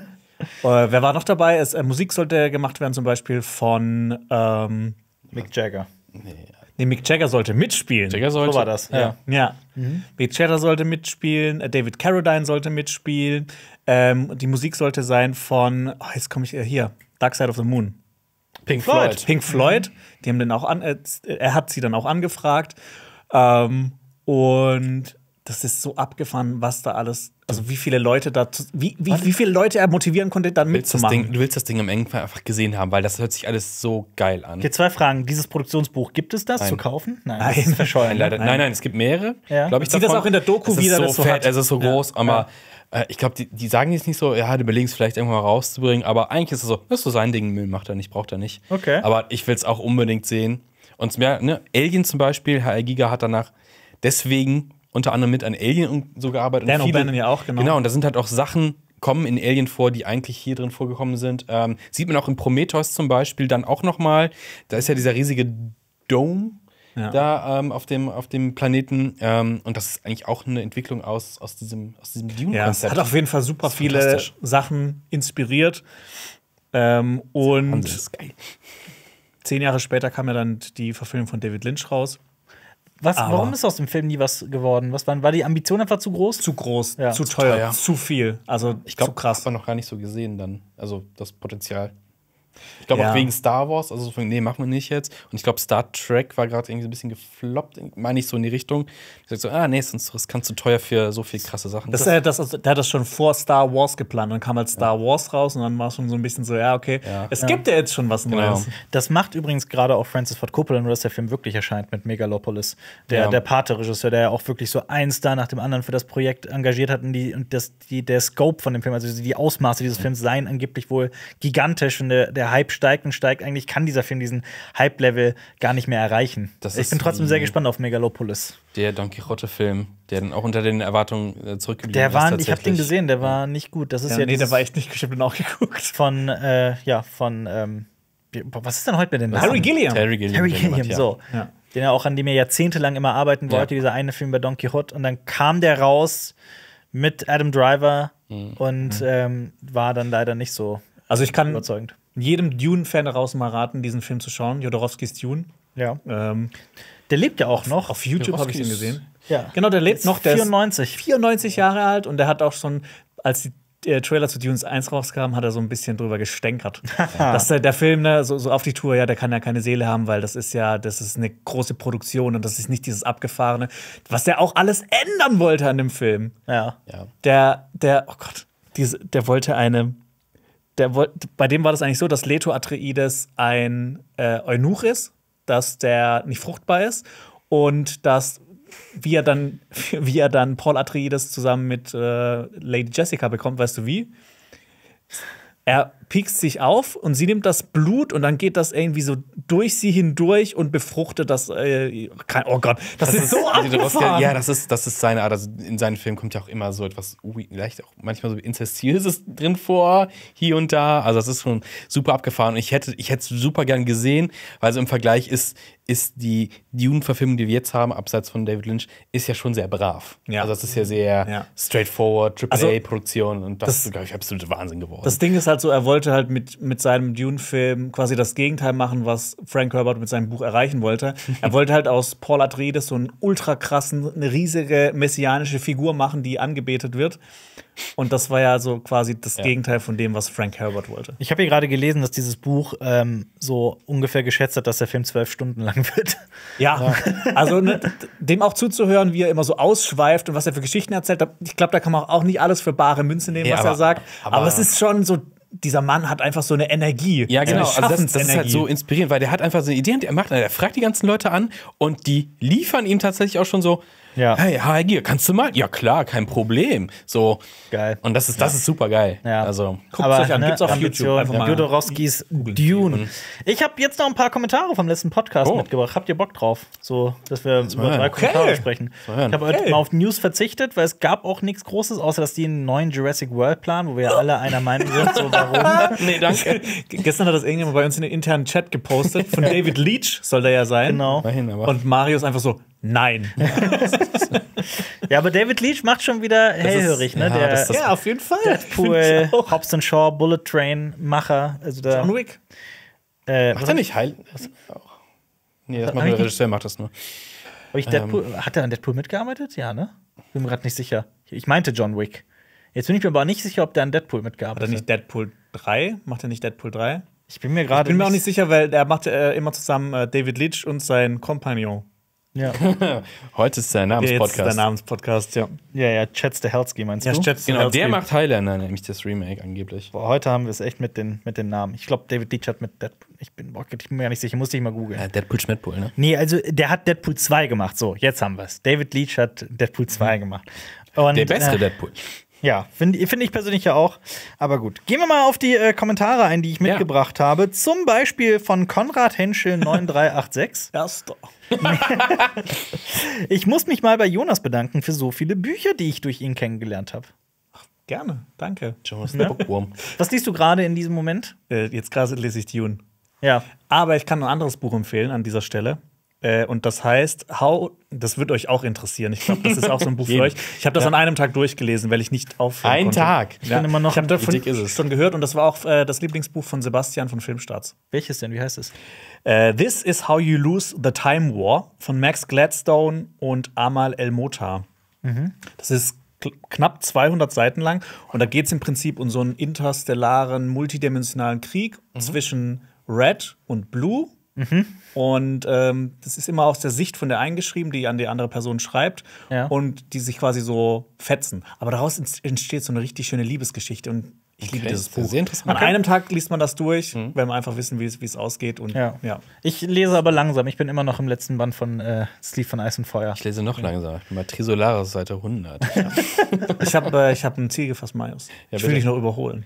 Speaker 3: Äh, wer war noch dabei? Es, äh, Musik sollte gemacht werden, zum Beispiel von ähm,
Speaker 1: Mick Jagger.
Speaker 3: nee, Mick Jagger sollte mitspielen.
Speaker 2: Jagger sollte.
Speaker 1: So war das. Ja.
Speaker 3: Ja. Mick Jagger sollte mitspielen, äh, David Carradine sollte mitspielen. Ähm, die Musik sollte sein von, oh, jetzt komme ich äh, hier, Dark Side of the Moon.
Speaker 2: Pink
Speaker 1: Floyd.
Speaker 2: Floyd.
Speaker 3: Pink Floyd, die haben den auch an, äh, er hat sie dann auch angefragt. Ähm, und das ist so abgefahren, was da alles, also wie viele Leute da, wie, wie, wie viele Leute er motivieren konnte, dann
Speaker 2: Du willst, das
Speaker 3: mitzumachen.
Speaker 2: Ding, du willst das Ding im Engfall einfach gesehen haben, weil das hört sich alles so geil an.
Speaker 1: Okay, zwei Fragen. Dieses Produktionsbuch, gibt es das
Speaker 2: Nein.
Speaker 1: zu kaufen? Nein,
Speaker 3: Nein.
Speaker 1: das ist verschollen.
Speaker 2: Nein, leider,
Speaker 3: Nein.
Speaker 2: nein, nein, es gibt mehrere.
Speaker 1: Ja.
Speaker 2: Glaub ich,
Speaker 3: Man sieht das
Speaker 2: davon.
Speaker 3: auch in der Doku,
Speaker 2: es ist
Speaker 3: wie er
Speaker 2: so
Speaker 3: das so
Speaker 2: fett,
Speaker 3: hat.
Speaker 2: es ist so
Speaker 3: Ja.
Speaker 2: groß, aber äh, ich glaube, die, die sagen jetzt nicht so, ja, du überlegst vielleicht irgendwann mal rauszubringen, aber eigentlich ist es so, das ist so sein Ding, Müll macht er nicht, braucht er nicht.
Speaker 1: Okay.
Speaker 2: Aber ich will es auch unbedingt sehen. Und ja, ne, Alien zum Beispiel, H R Giga hat danach deswegen unter anderem mit an Alien und so gearbeitet.
Speaker 3: Dan
Speaker 2: und viele-
Speaker 3: O'Bannon ja auch, genau.
Speaker 2: Genau, und da sind halt auch Sachen, kommen in Alien vor, die eigentlich hier drin vorgekommen sind. Ähm, sieht man auch in Prometheus zum Beispiel dann auch noch mal. Da ist ja dieser riesige Dome,
Speaker 3: Ja.
Speaker 2: da ähm, auf, dem, auf dem Planeten. Ähm, und das ist eigentlich auch eine Entwicklung aus, aus diesem, aus diesem
Speaker 3: Ja, es
Speaker 2: Dune-Konzept.
Speaker 3: hat auf jeden Fall super
Speaker 2: Das ist
Speaker 3: viele
Speaker 2: fantastisch.
Speaker 3: Sachen inspiriert. Ähm, und
Speaker 2: Wahnsinn, das ist geil.
Speaker 3: zehn Jahre später kam ja dann die Verfilmung von David Lynch raus.
Speaker 1: Was,
Speaker 3: Aber-
Speaker 1: warum ist aus dem Film nie was geworden? Was war, war die Ambition einfach zu groß?
Speaker 3: Zu groß,
Speaker 1: Ja.
Speaker 3: zu
Speaker 1: Zu
Speaker 3: teuer,
Speaker 2: teuer.
Speaker 3: zu viel. Also
Speaker 2: Ich glaube,
Speaker 3: zu krass.
Speaker 2: hat man noch gar nicht so gesehen dann. Also das Potenzial. Ich glaube
Speaker 3: Ja.
Speaker 2: auch wegen Star Wars, also so von, nee, machen wir nicht jetzt. Und ich glaube, Star Trek war gerade irgendwie so ein bisschen gefloppt, meine ich so in die Richtung. Ich sag so, ah, nee, sonst das kannst du teuer für so viel krasse Sachen.
Speaker 3: Das, äh, das, also, der hat das schon vor Star Wars geplant. Dann kam halt Star Wars raus und dann war es schon so ein bisschen so, ja, okay,
Speaker 2: Ja.
Speaker 3: es gibt ja jetzt schon was
Speaker 2: Genau.
Speaker 3: Neues.
Speaker 1: Das macht übrigens gerade auch Francis Ford Coppola, nur dass der Film wirklich erscheint mit Megalopolis. Der,
Speaker 2: Ja.
Speaker 1: der Pate-Regisseur, der ja auch wirklich so einen Star nach dem anderen für das Projekt engagiert hat. Und, die, und das, die, der Scope von dem Film, also die Ausmaße dieses Films, seien angeblich wohl gigantisch. Und der, der Hype steigt und steigt. Eigentlich kann dieser Film diesen Hype-Level gar nicht mehr erreichen.
Speaker 2: Das
Speaker 1: Ich
Speaker 2: ist
Speaker 1: bin trotzdem
Speaker 2: wie-
Speaker 1: sehr gespannt auf Megalopolis.
Speaker 2: Der Don Quixote-Film, der dann auch unter den Erwartungen äh, zurückgeblieben
Speaker 1: Der
Speaker 2: ist.
Speaker 1: war, ich habe den
Speaker 2: tatsächlich.
Speaker 1: gesehen, der war nicht gut. Das ist
Speaker 3: Ja,
Speaker 1: ja,
Speaker 3: nee, der
Speaker 1: dieses
Speaker 3: war echt nicht geschippt und auch geguckt.
Speaker 1: von, äh, ja, von, ähm, wie- was ist denn heute mit den Namen?
Speaker 3: Harry Gilliam.
Speaker 2: Terry Gilliam.
Speaker 1: Harry
Speaker 2: der gemacht,
Speaker 1: Gilliam,
Speaker 2: ja.
Speaker 1: so.
Speaker 3: Ja.
Speaker 1: Den er auch an dem er jahrzehntelang immer arbeiten wollte,
Speaker 2: Ja.
Speaker 1: dieser eine Film bei Don Quixote. Und dann kam der raus mit Adam Driver
Speaker 2: Mhm.
Speaker 1: und ähm, war dann leider nicht so
Speaker 3: Also ich kann
Speaker 1: überzeugend.
Speaker 3: jedem Dune-Fan daraus mal raten, diesen Film zu schauen. Jodorowskis Dune.
Speaker 1: Ja.
Speaker 3: Ähm,
Speaker 1: Der lebt ja auch noch.
Speaker 3: auf YouTube habe ich ihn
Speaker 2: Jodorowsky ist-
Speaker 3: gesehen.
Speaker 1: Ja.
Speaker 3: Genau, der lebt
Speaker 1: Ist
Speaker 3: noch. Der
Speaker 1: vierundneunzig.
Speaker 3: ist vierundneunzig Jahre alt und der hat auch schon, als die äh, Trailer zu Dune eins rauskam, hat er so ein bisschen drüber gestänkert. Dass der, der Film, ne, so, so auf die Tour, ja, der kann ja keine Seele haben, weil das ist ja, das ist eine große Produktion und das ist nicht dieses Abgefahrene, was der auch alles ändern wollte an dem Film.
Speaker 1: Ja.
Speaker 2: Ja.
Speaker 3: Der, der, oh Gott, diese, der wollte eine, der wollte, bei dem war das eigentlich so, dass Leto Atreides ein äh, Eunuch ist, dass der nicht fruchtbar ist und dass wie er dann, wie er dann Paul Atreides zusammen mit äh, Lady Jessica bekommt, weißt du wie? Er piekst sich auf und sie nimmt das Blut und dann geht das irgendwie so durch sie hindurch und befruchtet das. Äh, kein, oh Gott, das, ist so abgefahren.
Speaker 2: Ja, das ist, das ist seine Art. Also in seinen Filmen kommt ja auch immer so etwas, ui, vielleicht auch manchmal so Inzestiöses drin vor, hier und da. Also das ist schon super abgefahren. Und ich hätte ich hätte es super gern gesehen, weil so im Vergleich ist, ist die Dune-Verfilmung, die wir jetzt haben, abseits von David Lynch, ist ja schon sehr brav.
Speaker 3: Ja.
Speaker 2: Also das ist ja sehr
Speaker 3: Ja.
Speaker 2: straightforward,
Speaker 3: Also,
Speaker 2: Triple-A-Produktion und das,
Speaker 3: das-
Speaker 2: ist, glaube ich, absolute Wahnsinn geworden.
Speaker 3: Das Ding ist halt so, er wollte halt mit, mit seinem Dune-Film quasi das Gegenteil machen, was Frank Herbert mit seinem Buch erreichen wollte. Er wollte halt aus Paul Atreides so einen ultra krassen, eine riesige messianische Figur machen, die angebetet wird. Und das war ja so quasi das
Speaker 2: Ja.
Speaker 3: Gegenteil von dem, was Frank Herbert wollte.
Speaker 1: Ich habe hier gerade gelesen, dass dieses Buch ähm, so ungefähr geschätzt hat, dass der Film zwölf Stunden lang wird.
Speaker 3: Ja, also ne, dem auch zuzuhören, wie er immer so ausschweift und was er für Geschichten erzählt. da- Ich glaube, da kann man auch nicht alles für bare Münze nehmen,
Speaker 2: Ja,
Speaker 3: was
Speaker 2: aber-
Speaker 3: er sagt. Aber,
Speaker 2: aber-
Speaker 3: es ist schon so, dieser Mann hat einfach so eine Energie.
Speaker 2: Ja, genau.
Speaker 3: So
Speaker 2: Also
Speaker 3: eine
Speaker 2: das, das ist halt
Speaker 3: Schaffensenergie.
Speaker 2: so inspirierend, weil der hat einfach so eine Idee und er macht, er fragt die ganzen Leute an und die liefern ihm tatsächlich auch schon so,
Speaker 1: Ja.
Speaker 2: hey, H G, kannst du mal? Ja, klar, kein Problem. So.
Speaker 1: Geil.
Speaker 2: Und das ist, das ist super geil.
Speaker 1: Ja.
Speaker 2: Also.
Speaker 3: Guckt's euch an, gibt's auf YouTube. Einfach mal
Speaker 1: Jodorowskis Dune. Ich habe jetzt noch ein paar Kommentare vom letzten Podcast
Speaker 2: Oh.
Speaker 1: mitgebracht. Habt ihr Bock drauf? So, dass wir über
Speaker 2: hören.
Speaker 1: drei
Speaker 2: Okay.
Speaker 1: Kommentare sprechen.
Speaker 2: Mal hören.
Speaker 1: Ich habe heute
Speaker 3: Okay.
Speaker 1: mal auf News verzichtet, weil es gab auch nichts Großes, außer dass die einen neuen Jurassic World planen, wo wir ja alle einer Meinung sind. So, warum?
Speaker 2: Nee, danke.
Speaker 3: Gestern hat das irgendjemand bei uns in den internen Chat gepostet. Von David Leach soll der ja sein.
Speaker 1: Genau.
Speaker 2: Immerhin, aber.
Speaker 3: Und Mario ist einfach so, nein.
Speaker 1: Ja, aber David Leach macht schon wieder hellhörig, ne?
Speaker 2: ja,
Speaker 1: Der
Speaker 2: das- das-
Speaker 3: Ja, auf jeden Fall.
Speaker 1: Deadpool,
Speaker 3: Find ich auch.
Speaker 1: Hobbs and Shaw, Bullet Train Macher. Also da,
Speaker 3: John Wick.
Speaker 1: äh,
Speaker 2: Macht er nicht Heil? Was? Auch. Nee, das macht
Speaker 1: Hab
Speaker 2: nur
Speaker 1: ich
Speaker 2: der Regisseur, macht das nur.
Speaker 1: Hab ich Deadpool, hat er an Deadpool mitgearbeitet? Ja, ne? Bin mir gerade nicht sicher. Ich meinte John Wick. Jetzt bin ich mir aber nicht sicher, ob der an Deadpool
Speaker 3: Hat er
Speaker 1: mitgearbeitet
Speaker 3: nicht Deadpool drei? Macht er nicht Deadpool drei?
Speaker 1: Ich bin mir
Speaker 3: Ich
Speaker 1: gerade
Speaker 3: bin mir auch nicht sicher, weil er macht äh, immer zusammen äh, David Leach und sein Kompagnon.
Speaker 1: Ja,
Speaker 2: Heute ist sein
Speaker 3: Der jetzt
Speaker 2: Namenspodcast.
Speaker 3: der Namenspodcast, ja.
Speaker 1: ja, ja Chad Stahelski meinst
Speaker 3: Ja,
Speaker 1: du?
Speaker 3: Chad
Speaker 2: Genau, der
Speaker 3: Stahelski.
Speaker 2: macht Highlander, nämlich das Remake angeblich.
Speaker 1: Boah, heute haben wir es echt mit den, mit den Namen. Ich glaube, David Leach hat mit Deadpool. Ich bin, boah, ich bin mir gar nicht sicher, musste ich mal googeln.
Speaker 2: Ja, Deadpool Schmidtpool, ne?
Speaker 1: Nee, also der hat Deadpool zwei gemacht. So, jetzt haben wir es. David Leach hat Deadpool zwei gemacht. Und,
Speaker 2: Der bessere
Speaker 1: äh,
Speaker 2: Deadpool.
Speaker 1: Ja, finde find ich persönlich ja auch. Aber gut. Gehen wir mal auf die äh, Kommentare ein, die ich
Speaker 2: Ja.
Speaker 1: mitgebracht habe. Zum Beispiel von Konrad Henschel neun drei acht sechs.
Speaker 3: Erster.
Speaker 1: Ich muss mich mal bei Jonas bedanken für so viele Bücher, die ich durch ihn kennengelernt habe.
Speaker 3: Gerne, danke.
Speaker 2: Jonas der Bookworm.
Speaker 1: Was liest du gerade in diesem Moment?
Speaker 3: Äh, jetzt gerade lese ich Dune.
Speaker 1: Ja.
Speaker 3: Aber ich kann ein anderes Buch empfehlen an dieser Stelle. Äh, und das heißt, How, das wird euch auch interessieren. Ich glaube, das ist auch so ein Buch für euch. Ich habe das ja. an einem Tag durchgelesen, weil ich nicht aufhören
Speaker 2: Ein
Speaker 3: konnte.
Speaker 2: Tag?
Speaker 3: Ich, ja.
Speaker 1: immer noch
Speaker 3: ich habe davon
Speaker 2: dick ist es?
Speaker 3: schon gehört und das war auch äh, das Lieblingsbuch von Sebastian von Filmstarts.
Speaker 1: Welches denn? Wie heißt es?
Speaker 3: Äh, This is How You Lose the Time War von Max Gladstone und Amal El-Motar. Mhm. Das ist knapp zweihundert Seiten lang und da geht es im Prinzip um so einen interstellaren, multidimensionalen Krieg mhm. zwischen Red und Blue. Mhm. Und ähm, das ist immer aus der Sicht von der einen geschrieben, die an die andere Person schreibt ja. und die sich quasi so fetzen. Aber daraus entsteht so eine richtig schöne Liebesgeschichte und ich okay, liebe dieses Buch.
Speaker 2: Sehr interessant.
Speaker 3: An einem Tag liest man das durch, mhm. weil man einfach wissen, wie es ausgeht. Und, ja. Ja.
Speaker 1: Ich lese aber langsam. Ich bin immer noch im letzten Band von äh, Sleep von Eis und Feuer.
Speaker 2: Ich lese noch ja. langsam. Ich bin bei Trisolaris Seite hundert.
Speaker 3: Ja. ich habe äh, ich hab ein Ziel gefasst, Marius. Ja, ich will dich noch überholen.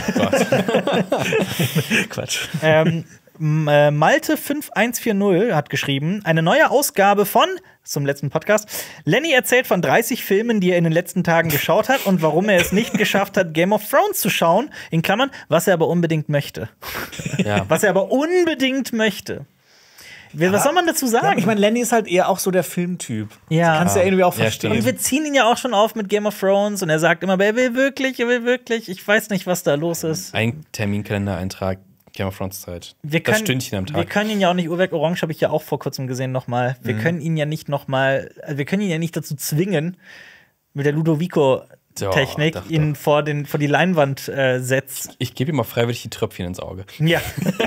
Speaker 1: Quatsch. Ähm, Malte fünf eins vier null hat geschrieben, eine neue Ausgabe von, zum letzten Podcast, Lenny erzählt von dreißig Filmen, die er in den letzten Tagen geschaut hat und warum er es nicht geschafft hat, Game of Thrones zu schauen, in Klammern, was er aber unbedingt möchte. Ja. Was er aber unbedingt möchte. Was ja, soll man dazu sagen?
Speaker 3: Ja, ich meine, Lenny ist halt eher auch so der Filmtyp.
Speaker 1: Ja.
Speaker 3: Das kannst du ja irgendwie auch verstehen.
Speaker 1: Und wir ziehen ihn ja auch schon auf mit Game of Thrones und er sagt immer, er will wirklich, er will wirklich. Ich weiß nicht, was da los ist.
Speaker 2: Ein Terminkalender-Eintrag. Game of Thrones Zeit.
Speaker 1: Wir können,
Speaker 2: das Stündchen am Tag.
Speaker 1: Wir können ihn ja auch nicht, Uhrwerk Orange habe ich ja auch vor kurzem gesehen nochmal. Wir mhm. können ihn ja nicht nochmal, wir können ihn ja nicht dazu zwingen, mit der Ludovico-Technik
Speaker 2: doch, doch,
Speaker 1: ihn
Speaker 2: doch.
Speaker 1: vor, den, vor die Leinwand äh, setzt.
Speaker 2: Ich gebe ihm mal freiwillig die Tröpfchen ins Auge.
Speaker 1: Ja.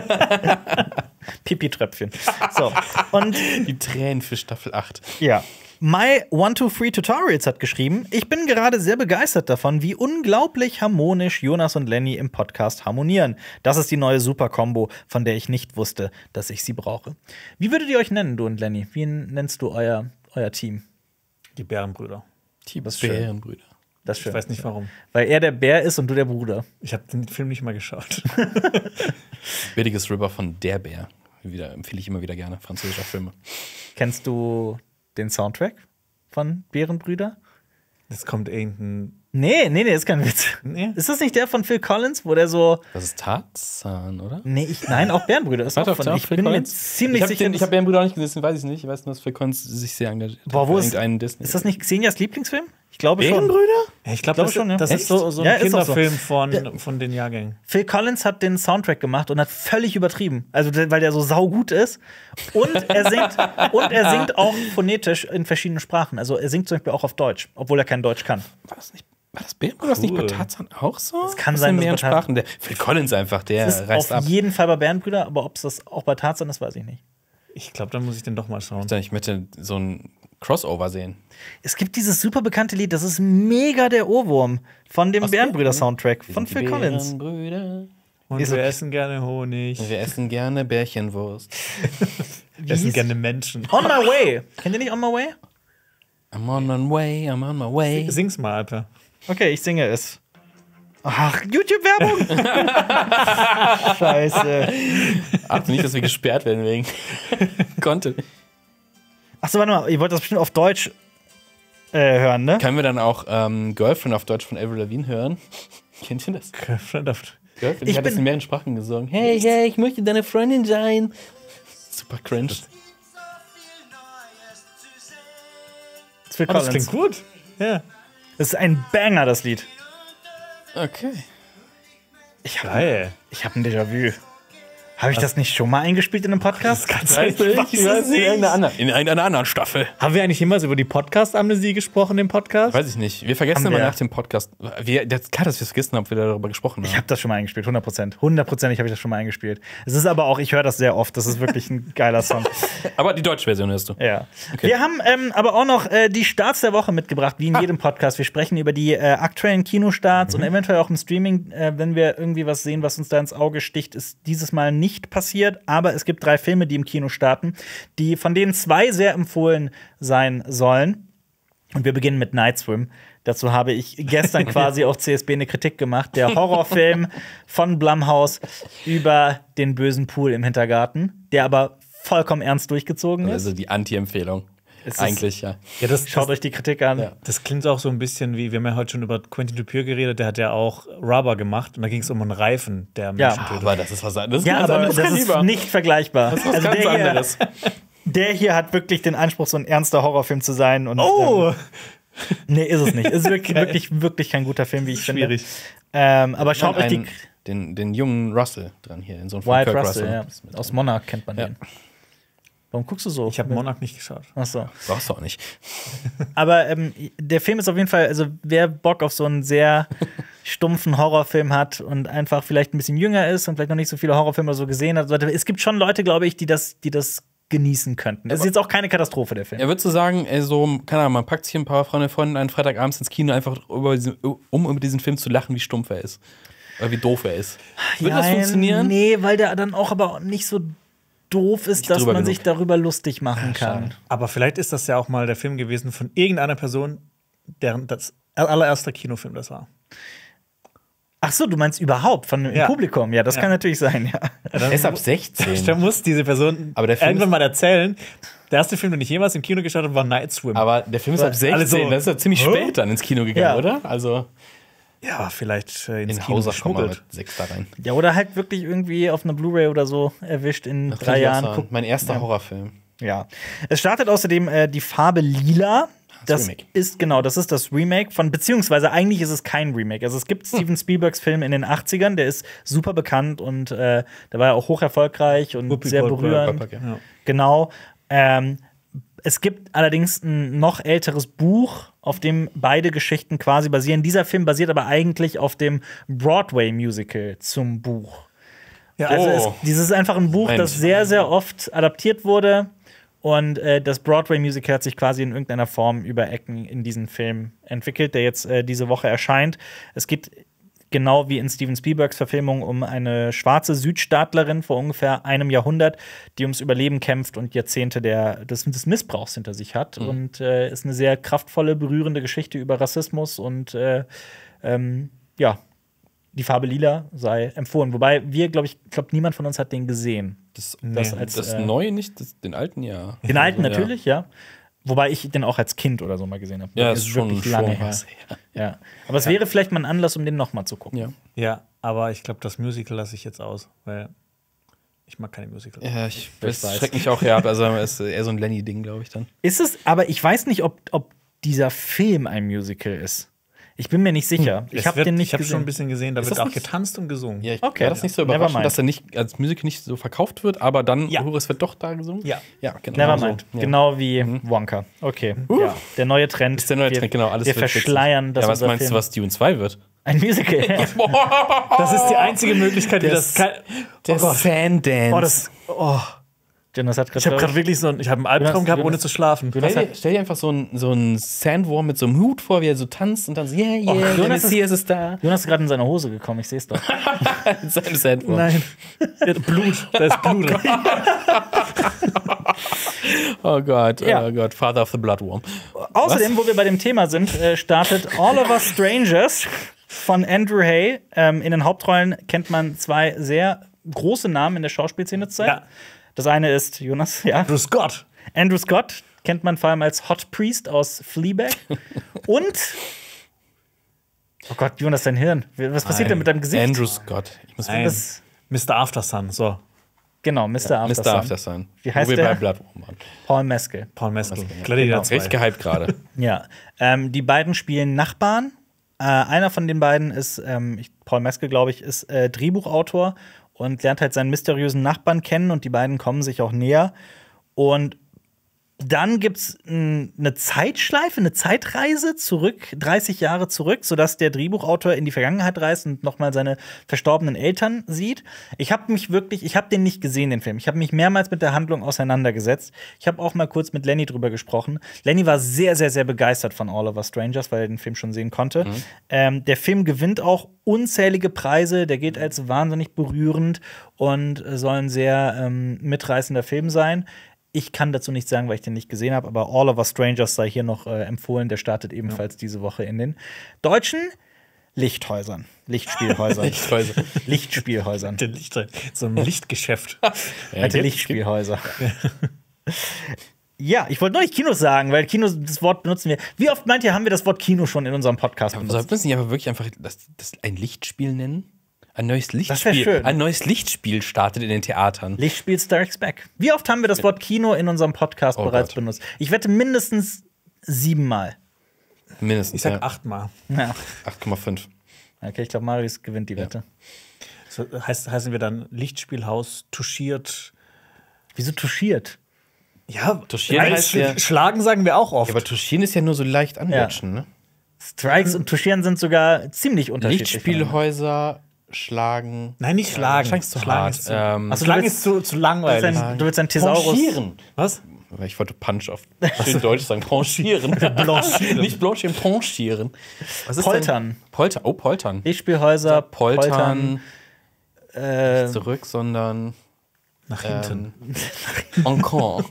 Speaker 1: Pipi-Tröpfchen. So. Und
Speaker 2: die Tränen für Staffel acht.
Speaker 1: Ja. My one two three Tutorials hat geschrieben, ich bin gerade sehr begeistert davon, wie unglaublich harmonisch Jonas und Lenny im Podcast harmonieren. Das ist die neue Super-Kombo, von der ich nicht wusste, dass ich sie brauche. Wie würdet ihr euch nennen, du und Lenny? Wie nennst du euer, euer Team?
Speaker 3: Die Bärenbrüder.
Speaker 2: Die Bärenbrüder.
Speaker 1: Das ist schön.
Speaker 3: Ich weiß nicht warum.
Speaker 1: Weil er der Bär ist und du der Bruder.
Speaker 3: Ich habe den Film nicht mal geschaut.
Speaker 2: Billiges Ripper von Der Bär. Wieder, empfehle ich immer wieder gerne, französische Filme.
Speaker 1: Kennst du den Soundtrack von Bärenbrüder?
Speaker 3: Das kommt irgendein.
Speaker 1: Nee, nee, nee, ist kein Witz.
Speaker 3: Nee.
Speaker 1: Ist das nicht der von Phil Collins, wo der so.
Speaker 2: Das ist Tarzan, oder?
Speaker 1: Nee, ich, nein, auch Bärenbrüder ist auch von. Ich bin mir ziemlich sicher.
Speaker 2: Den, ich habe Bärenbrüder auch nicht gesehen, weiß ich nicht. Ich weiß nur, dass Phil Collins sich sehr engagiert hat.
Speaker 1: Boah, wo ist,
Speaker 2: Disney.
Speaker 1: Ist das nicht Xenias Lieblingsfilm? Ich glaube schon.
Speaker 2: Bärenbrüder?
Speaker 3: Ja, ich glaube glaub schon, ja. Das Echt? Ist so, so ein
Speaker 1: ja,
Speaker 3: Kinderfilm
Speaker 1: so.
Speaker 3: von, von den Jahrgängen.
Speaker 1: Phil Collins hat den Soundtrack gemacht und hat völlig übertrieben. Also, weil der so saugut ist. Und er singt, und er singt auch phonetisch in verschiedenen Sprachen. Also, er singt zum Beispiel auch auf Deutsch, obwohl er kein Deutsch kann.
Speaker 2: War das nicht? War das Bärenbrüder? Cool. War das nicht bei Tarzan auch so?
Speaker 1: Es kann sein,
Speaker 2: dass mehreren Sprachen. Der Phil Collins einfach, der
Speaker 1: es ist
Speaker 2: reißt
Speaker 1: auf
Speaker 2: ab.
Speaker 1: jeden Fall bei Bärenbrüder, aber ob es das auch bei Tarzan ist, weiß ich nicht.
Speaker 3: Ich glaube, dann muss ich den doch mal schauen.
Speaker 2: Ich möchte so ein Crossover sehen.
Speaker 1: Es gibt dieses super bekannte Lied, das ist mega der Ohrwurm von dem Bärenbrüder-Soundtrack von Phil Collins.
Speaker 3: Und wir okay. essen gerne Honig.
Speaker 2: Wir essen gerne Bärchenwurst.
Speaker 3: Wir essen gerne Menschen.
Speaker 1: On My Way. Kennt ihr nicht On My Way?
Speaker 2: I'm on my way, I'm on my way.
Speaker 3: Sing's mal, Alter.
Speaker 1: Okay, ich singe es. Ach, YouTube-Werbung! Scheiße.
Speaker 2: Ach, nicht, dass wir gesperrt werden wegen Content.
Speaker 1: Achso, warte mal, ihr wollt das bestimmt auf Deutsch äh, hören, ne?
Speaker 2: Können wir dann auch ähm, Girlfriend auf Deutsch von Avril Lavigne hören? Kennt ihr das?
Speaker 3: Girlfriend auf
Speaker 2: Girlfriend? Ich habe das in mehreren Sprachen gesungen. Hey, hey, ich möchte deine Freundin sein. Super cringe.
Speaker 1: Das, oh,
Speaker 3: das klingt gut. Ja.
Speaker 1: Das ist ein Banger, das Lied.
Speaker 2: Okay.
Speaker 1: Ich habe hab ein Déjà-vu. Habe ich das nicht schon mal eingespielt in einem Podcast?
Speaker 2: Das kannst du nicht. Ich weiß, ich weiß nicht. In irgendeiner, anderen, in irgendeiner anderen Staffel.
Speaker 3: Haben wir eigentlich jemals über die Podcast-Amnesie gesprochen im Podcast?
Speaker 2: Weiß ich nicht. Wir vergessen haben immer wir? nach dem Podcast. Wir, das kann, dass wir es vergessen haben, ob wir darüber gesprochen haben.
Speaker 1: Ich habe das schon mal eingespielt, hundert Prozent. hundertprozentig habe ich das schon mal eingespielt. Es ist aber auch, ich höre das sehr oft. Das ist wirklich ein geiler Song.
Speaker 2: Aber die deutsche Version hörst du.
Speaker 1: Ja. Okay. Wir haben ähm, aber auch noch äh, die Starts der Woche mitgebracht, wie in ah. jedem Podcast. Wir sprechen über die äh, aktuellen Kinostarts mhm. und eventuell auch im Streaming, äh, wenn wir irgendwie was sehen, was uns da ins Auge sticht, ist dieses Mal nicht passiert. Aber es gibt drei Filme, die im Kino starten, die von denen zwei sehr empfohlen sein sollen. Und wir beginnen mit Night Swim. Dazu habe ich gestern quasi auf C S B eine Kritik gemacht. Der Horrorfilm von Blumhouse über den bösen Pool im Hintergarten, der aber vollkommen ernst durchgezogen ist.
Speaker 2: Also die Anti-Empfehlung. Eigentlich, ja.
Speaker 1: ja das, Schaut das, euch die Kritik an. Ja.
Speaker 3: Das klingt auch so ein bisschen wie, wir haben ja heute schon über Quentin Dupieux geredet, der hat ja auch Rubber gemacht und da ging es um einen Reifen, der
Speaker 1: ja.
Speaker 3: Menschen tötet.
Speaker 2: Aber das ist was anderes.
Speaker 1: Ja, aber das ist nicht vergleichbar.
Speaker 2: Das ist was also ganz anderes.
Speaker 1: Der hier hat wirklich den Anspruch, so ein ernster Horrorfilm zu sein. Und,
Speaker 3: Oh!
Speaker 1: Ähm, nee, ist es nicht. Ist wirklich, wirklich, wirklich kein guter Film, wie ich
Speaker 3: Schwierig.
Speaker 1: finde. Ähm, aber schaut euch die.
Speaker 2: Einen, den, den jungen Russell dran hier, in so einem
Speaker 1: Wyatt Russell, ja. Aus Monarch kennt man
Speaker 2: Ja.
Speaker 1: den. Warum guckst du so?
Speaker 3: Ich habe Monarch nicht geschaut.
Speaker 1: Ach so.
Speaker 2: Brauchst du auch nicht.
Speaker 1: Aber ähm, der Film ist auf jeden Fall, also wer Bock auf so einen sehr stumpfen Horrorfilm hat und einfach vielleicht ein bisschen jünger ist und vielleicht noch nicht so viele Horrorfilme so gesehen hat, sollte, es gibt schon Leute, glaube ich, die das, die das genießen könnten. Das ist jetzt auch keine Katastrophe, der Film.
Speaker 2: Er würde so sagen, ey, so, keine Ahnung, man packt sich ein paar Freunde von einen Freitagabends ins Kino, einfach über diesen, um über diesen Film zu lachen, wie stumpf er ist. Oder wie doof er ist. Würde das
Speaker 1: Ja,
Speaker 2: funktionieren?
Speaker 1: Nee, weil der dann auch aber nicht so doof ist,
Speaker 2: Nicht
Speaker 1: dass
Speaker 2: drüber
Speaker 1: man
Speaker 2: genug.
Speaker 1: sich darüber lustig machen kann.
Speaker 2: schade.
Speaker 3: Aber vielleicht ist das ja auch mal der Film gewesen von irgendeiner Person, deren das allererster Kinofilm das war.
Speaker 1: Ach so, du meinst überhaupt von dem
Speaker 3: Ja.
Speaker 1: Publikum? Ja, das
Speaker 3: Ja.
Speaker 1: kann natürlich sein, ja.
Speaker 2: Er ist ab sechzehn.
Speaker 3: Da muss diese Person
Speaker 2: Aber der Film
Speaker 3: irgendwann
Speaker 2: ist-
Speaker 3: mal erzählen, der erste Film, den ich jemals im Kino geschaut habe, war Night Swim.
Speaker 2: Aber der Film ist ab
Speaker 3: Alle
Speaker 2: sechzehn,
Speaker 3: so,
Speaker 2: das ist ja ziemlich
Speaker 3: hä?
Speaker 2: spät dann ins Kino gegangen,
Speaker 1: Ja.
Speaker 2: oder? Also
Speaker 3: ja, vielleicht äh, ins
Speaker 2: in
Speaker 3: Kino
Speaker 2: Hausach kommen wir
Speaker 3: geschmuggelt.
Speaker 2: mit sechs da rein.
Speaker 1: Ja, oder halt wirklich irgendwie auf einer Blu-ray oder so erwischt in
Speaker 2: Das
Speaker 1: drei
Speaker 2: kann ich auch
Speaker 1: Jahren.
Speaker 2: sagen.
Speaker 1: Guck,
Speaker 2: Mein erster
Speaker 1: Ja.
Speaker 2: Horrorfilm.
Speaker 1: Ja. Es startet außerdem äh, die Farbe Lila. Das
Speaker 2: Remake.
Speaker 1: ist genau, das ist das Remake von, beziehungsweise eigentlich ist es kein Remake. Also es gibt Steven Spielbergs Film in den achtzigern, der ist super bekannt und äh, der war ja auch hoch erfolgreich und
Speaker 3: Whoopi
Speaker 1: sehr
Speaker 3: Goldberg,
Speaker 1: berührend.
Speaker 2: Goldberg,
Speaker 3: Ja.
Speaker 1: Genau. Ähm, es gibt allerdings ein noch älteres Buch, auf dem beide Geschichten quasi basieren. Dieser Film basiert aber eigentlich auf dem Broadway-Musical zum Buch.
Speaker 3: Ja,
Speaker 1: Also
Speaker 2: Oh.
Speaker 1: es, dieses ist einfach ein Buch,
Speaker 2: Mensch.
Speaker 1: das sehr, sehr oft adaptiert wurde. Und äh, das Broadway-Musical hat sich quasi in irgendeiner Form über Ecken in diesen Film entwickelt, der jetzt äh, diese Woche erscheint. Es geht genau wie in Steven Spielbergs Verfilmung um eine schwarze Südstaatlerin vor ungefähr einem Jahrhundert, die ums Überleben kämpft und Jahrzehnte der, des, des Missbrauchs hinter sich hat.
Speaker 2: Mhm.
Speaker 1: Und äh, ist eine sehr kraftvolle, berührende Geschichte über Rassismus und äh, ähm, ja, die Farbe Lila sei empfohlen. Wobei wir, glaube ich, glaub, niemand von uns hat den gesehen.
Speaker 2: Das,
Speaker 1: Das
Speaker 2: das,
Speaker 1: als,
Speaker 2: das
Speaker 1: äh,
Speaker 2: neue nicht, das, den alten ja.
Speaker 1: Den alten
Speaker 2: Also,
Speaker 1: natürlich, ja. Wobei ich den auch als Kind oder so mal gesehen habe.
Speaker 2: Ja,
Speaker 1: Der
Speaker 2: ist schon, schon was. Ja.
Speaker 1: Ja. Aber es wäre vielleicht mal ein Anlass, um den noch mal zu gucken.
Speaker 2: Ja.
Speaker 3: ja, aber ich glaube, das Musical lasse ich jetzt aus, weil ich mag keine Musicals.
Speaker 2: Ja, ich,
Speaker 1: Ich
Speaker 2: das
Speaker 1: weiß.
Speaker 2: schreckt mich auch her ab. Also ist eher so ein Lenny-Ding, glaube ich dann.
Speaker 1: Ist es, aber ich weiß nicht, ob, ob dieser Film ein Musical ist. Ich bin mir nicht sicher. Ich
Speaker 3: Es
Speaker 1: habe
Speaker 3: wird-
Speaker 1: den nicht
Speaker 3: ich habe
Speaker 1: gesehen.
Speaker 3: schon ein bisschen gesehen, da
Speaker 2: Ist
Speaker 3: wird
Speaker 2: das
Speaker 3: auch
Speaker 2: nicht-
Speaker 3: getanzt und gesungen.
Speaker 2: Ja, ich,
Speaker 1: Okay,
Speaker 2: war das nicht so
Speaker 1: never
Speaker 2: überraschend,
Speaker 1: mind.
Speaker 2: dass er nicht als Musical nicht so verkauft wird, aber dann,
Speaker 3: Ja.
Speaker 2: oh, es wird doch da gesungen?
Speaker 3: Ja.
Speaker 2: Ja, genau.
Speaker 1: Nevermind.
Speaker 2: so. Ja.
Speaker 1: Genau wie Wonka. Okay. Ja. Der neue Trend.
Speaker 2: Ist der neue
Speaker 1: wir,
Speaker 2: Trend, genau. Alles
Speaker 1: wir
Speaker 2: wird witzig.
Speaker 1: verschleiern das
Speaker 2: Ja, was
Speaker 1: unser
Speaker 2: meinst
Speaker 1: Film.
Speaker 2: du, was Dune zwei wird?
Speaker 1: Ein Musical.
Speaker 3: Das ist die einzige Möglichkeit, wie
Speaker 2: Der
Speaker 3: das kann.
Speaker 2: Der
Speaker 3: Oh Gott.
Speaker 2: Sandance.
Speaker 3: Oh, das, oh.
Speaker 1: Jonas hat
Speaker 3: Ich habe gerade
Speaker 1: gerade
Speaker 3: wirklich so einen, ich habe einen Albtraum
Speaker 1: Jonas,
Speaker 3: gehabt, ohne
Speaker 1: Jonas.
Speaker 3: zu schlafen.
Speaker 2: Stell dir, stell dir einfach so einen so einen Sandworm mit so einem Hut vor, wie er so tanzt und dann so, yeah, yeah,
Speaker 1: Oh,
Speaker 2: der
Speaker 1: Jonas ist-
Speaker 2: Messias ist da.
Speaker 1: Jonas ist gerade in seine Hose gekommen, ich sehe es doch.
Speaker 2: Mit seinem Sandworm.
Speaker 3: Nein. Ja, Blut, da ist Blut drin.
Speaker 2: Oh Gott,
Speaker 1: Ja.
Speaker 2: oh Gott, Father of the Bloodworm.
Speaker 1: Außerdem, wo wir bei dem Thema sind, äh, startet All of Us Strangers von Andrew Hay. Ähm, in den Hauptrollen kennt man zwei sehr große Namen in der Schauspielszene zurzeit.
Speaker 3: Ja.
Speaker 1: Das eine ist Jonas, ja.
Speaker 3: Bruce Scott.
Speaker 1: Andrew Scott kennt man vor allem als Hot Priest aus Fleabag. Und oh Gott, Jonas, dein Hirn. Was passiert denn mit deinem Gesicht?
Speaker 2: Andrew Scott. Ich muss
Speaker 3: Nein.
Speaker 1: Das,
Speaker 3: Mister Aftersun, so.
Speaker 1: genau, Mister Aftersun.
Speaker 2: Mister Aftersun.
Speaker 1: Wie heißt
Speaker 2: Wo wir
Speaker 1: der?
Speaker 2: bei Bloodworm waren.
Speaker 1: Paul Mescal.
Speaker 3: Paul Mescal.
Speaker 2: Mescal,
Speaker 3: Gladiator
Speaker 2: Richtig
Speaker 3: zwei.
Speaker 2: gehypt gerade.
Speaker 1: Ja, ähm, die beiden spielen Nachbarn. Äh, einer von den beiden ist, ähm, ich, Paul Mescal, glaube ich, ist äh, Drehbuchautor und lernt halt seinen mysteriösen Nachbarn kennen und die beiden kommen sich auch näher. Und dann gibt's n- eine Zeitschleife, eine Zeitreise zurück, dreißig Jahre zurück, sodass der Drehbuchautor in die Vergangenheit reist und nochmal seine verstorbenen Eltern sieht. Ich habe mich wirklich, ich habe den nicht gesehen, den Film. Ich habe mich mehrmals mit der Handlung auseinandergesetzt. Ich habe auch mal kurz mit Lenny drüber gesprochen. Lenny war sehr, sehr, sehr begeistert von All of Us Strangers, weil er den Film schon sehen konnte.
Speaker 2: Mhm.
Speaker 1: Ähm, der Film gewinnt auch unzählige Preise. Der gilt als wahnsinnig berührend und soll ein sehr ähm, mitreißender Film sein. Ich kann dazu nichts sagen, weil ich den nicht gesehen habe, aber All of Us Strangers sei hier noch äh, empfohlen. Der startet ebenfalls diese Woche in den deutschen Lichthäusern. Lichtspielhäusern.
Speaker 2: Lichthäuser.
Speaker 1: Lichtspielhäusern.
Speaker 3: Der Licht, so ein Lichtgeschäft.
Speaker 1: Alte Lichtspielhäuser. Ja, ich wollte nur nicht Kinos sagen, weil Kinos, das Wort benutzen wir. Wie oft meint ihr, haben wir das Wort Kino schon in unserem Podcast benutzt?
Speaker 2: Sollten wir es nicht aber wirklich einfach das, das ein Lichtspiel nennen? Ein neues
Speaker 1: wär
Speaker 2: Lichtspiel.
Speaker 1: schön.
Speaker 2: Ein neues Lichtspiel startet in den Theatern.
Speaker 1: Lichtspiel Strikes Back. Wie oft haben wir das Wort Kino in unserem Podcast
Speaker 2: Oh
Speaker 1: bereits
Speaker 2: Gott.
Speaker 1: benutzt? Ich wette mindestens siebenmal.
Speaker 2: Mindestens.
Speaker 3: Ich sag
Speaker 2: ja.
Speaker 3: achtmal.
Speaker 1: Ja.
Speaker 2: acht Komma fünf.
Speaker 1: Okay, ich glaube, Marius gewinnt die Wette.
Speaker 3: So, heißt, heißen wir dann Lichtspielhaus, touchiert.
Speaker 1: Wieso touchiert?
Speaker 3: Ja,
Speaker 2: Touchieren
Speaker 3: eigentlich
Speaker 2: heißt ja-
Speaker 3: schlagen sagen wir auch oft.
Speaker 2: Ja, aber Touchieren ist ja nur so leicht anlutschen, ne?
Speaker 1: Strikes und Touchieren sind sogar ziemlich unterschiedlich.
Speaker 2: Lichtspielhäuser schlagen.
Speaker 3: Nein, nicht schlagen.
Speaker 2: Schlagen ist zu
Speaker 3: Schlagen
Speaker 2: hart.
Speaker 3: ist zu,
Speaker 2: Ähm,
Speaker 1: Achso,
Speaker 3: Schlagen
Speaker 1: du
Speaker 3: ist zu, zu
Speaker 1: Du willst
Speaker 3: langweilig.
Speaker 1: ein, du willst ein Thesaurus.
Speaker 2: Ponchieren.
Speaker 3: Was?
Speaker 2: Ich wollte Punch auf schön Deutsch sagen. Ponchieren.
Speaker 3: Blanchieren.
Speaker 2: Nicht blanchieren, ponchieren. Was ist
Speaker 1: Poltern.
Speaker 2: Denn? Poltern. Oh, Poltern.
Speaker 1: Lichtspielhäuser,
Speaker 2: Poltern.
Speaker 1: Poltern. Äh,
Speaker 2: Zurück, sondern
Speaker 3: Nach hinten.
Speaker 2: ähm, encore.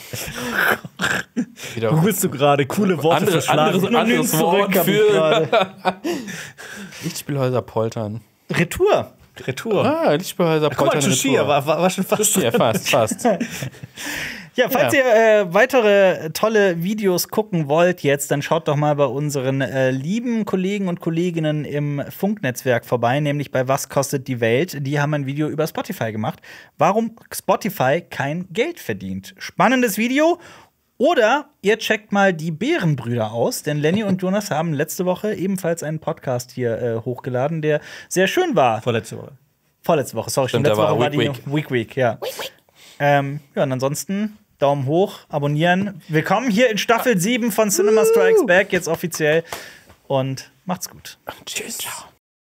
Speaker 2: Wieder
Speaker 3: Googlest du gerade coole Worte
Speaker 2: Andere-
Speaker 3: für Schlagen?
Speaker 2: anderes- anderes Wort
Speaker 1: hab ich
Speaker 2: für-
Speaker 1: gerade.
Speaker 2: Lichtspielhäuser Poltern.
Speaker 1: Retour.
Speaker 3: Retour.
Speaker 2: Ah, Lichtspielhäuser
Speaker 3: Guck mal,
Speaker 2: Poltern.
Speaker 3: Touchier,
Speaker 2: Retour.
Speaker 3: war, war, war schon fast.
Speaker 2: Ja, fast, fast.
Speaker 1: Ja, falls
Speaker 2: Ja.
Speaker 1: ihr äh, weitere tolle Videos gucken wollt jetzt, dann schaut doch mal bei unseren äh, lieben Kollegen und Kolleginnen im Funknetzwerk vorbei, nämlich bei Was kostet die Welt? Die haben ein Video über Spotify gemacht. Warum Spotify kein Geld verdient. Spannendes Video. Oder ihr checkt mal die Bärenbrüder aus, denn Lenny und Jonas haben letzte Woche ebenfalls einen Podcast hier äh, hochgeladen, der sehr schön war.
Speaker 3: Vorletzte Woche.
Speaker 1: Vorletzte Woche, sorry,
Speaker 2: Stimmt,
Speaker 1: letzte
Speaker 2: da war
Speaker 1: Woche war die
Speaker 2: Week
Speaker 1: Week Week, ja. Ähm, ja, und ansonsten Daumen hoch, abonnieren. Willkommen hier in Staffel sieben von Cinema Strikes Back, jetzt offiziell. Und macht's gut.
Speaker 2: Tschüss. Ciao.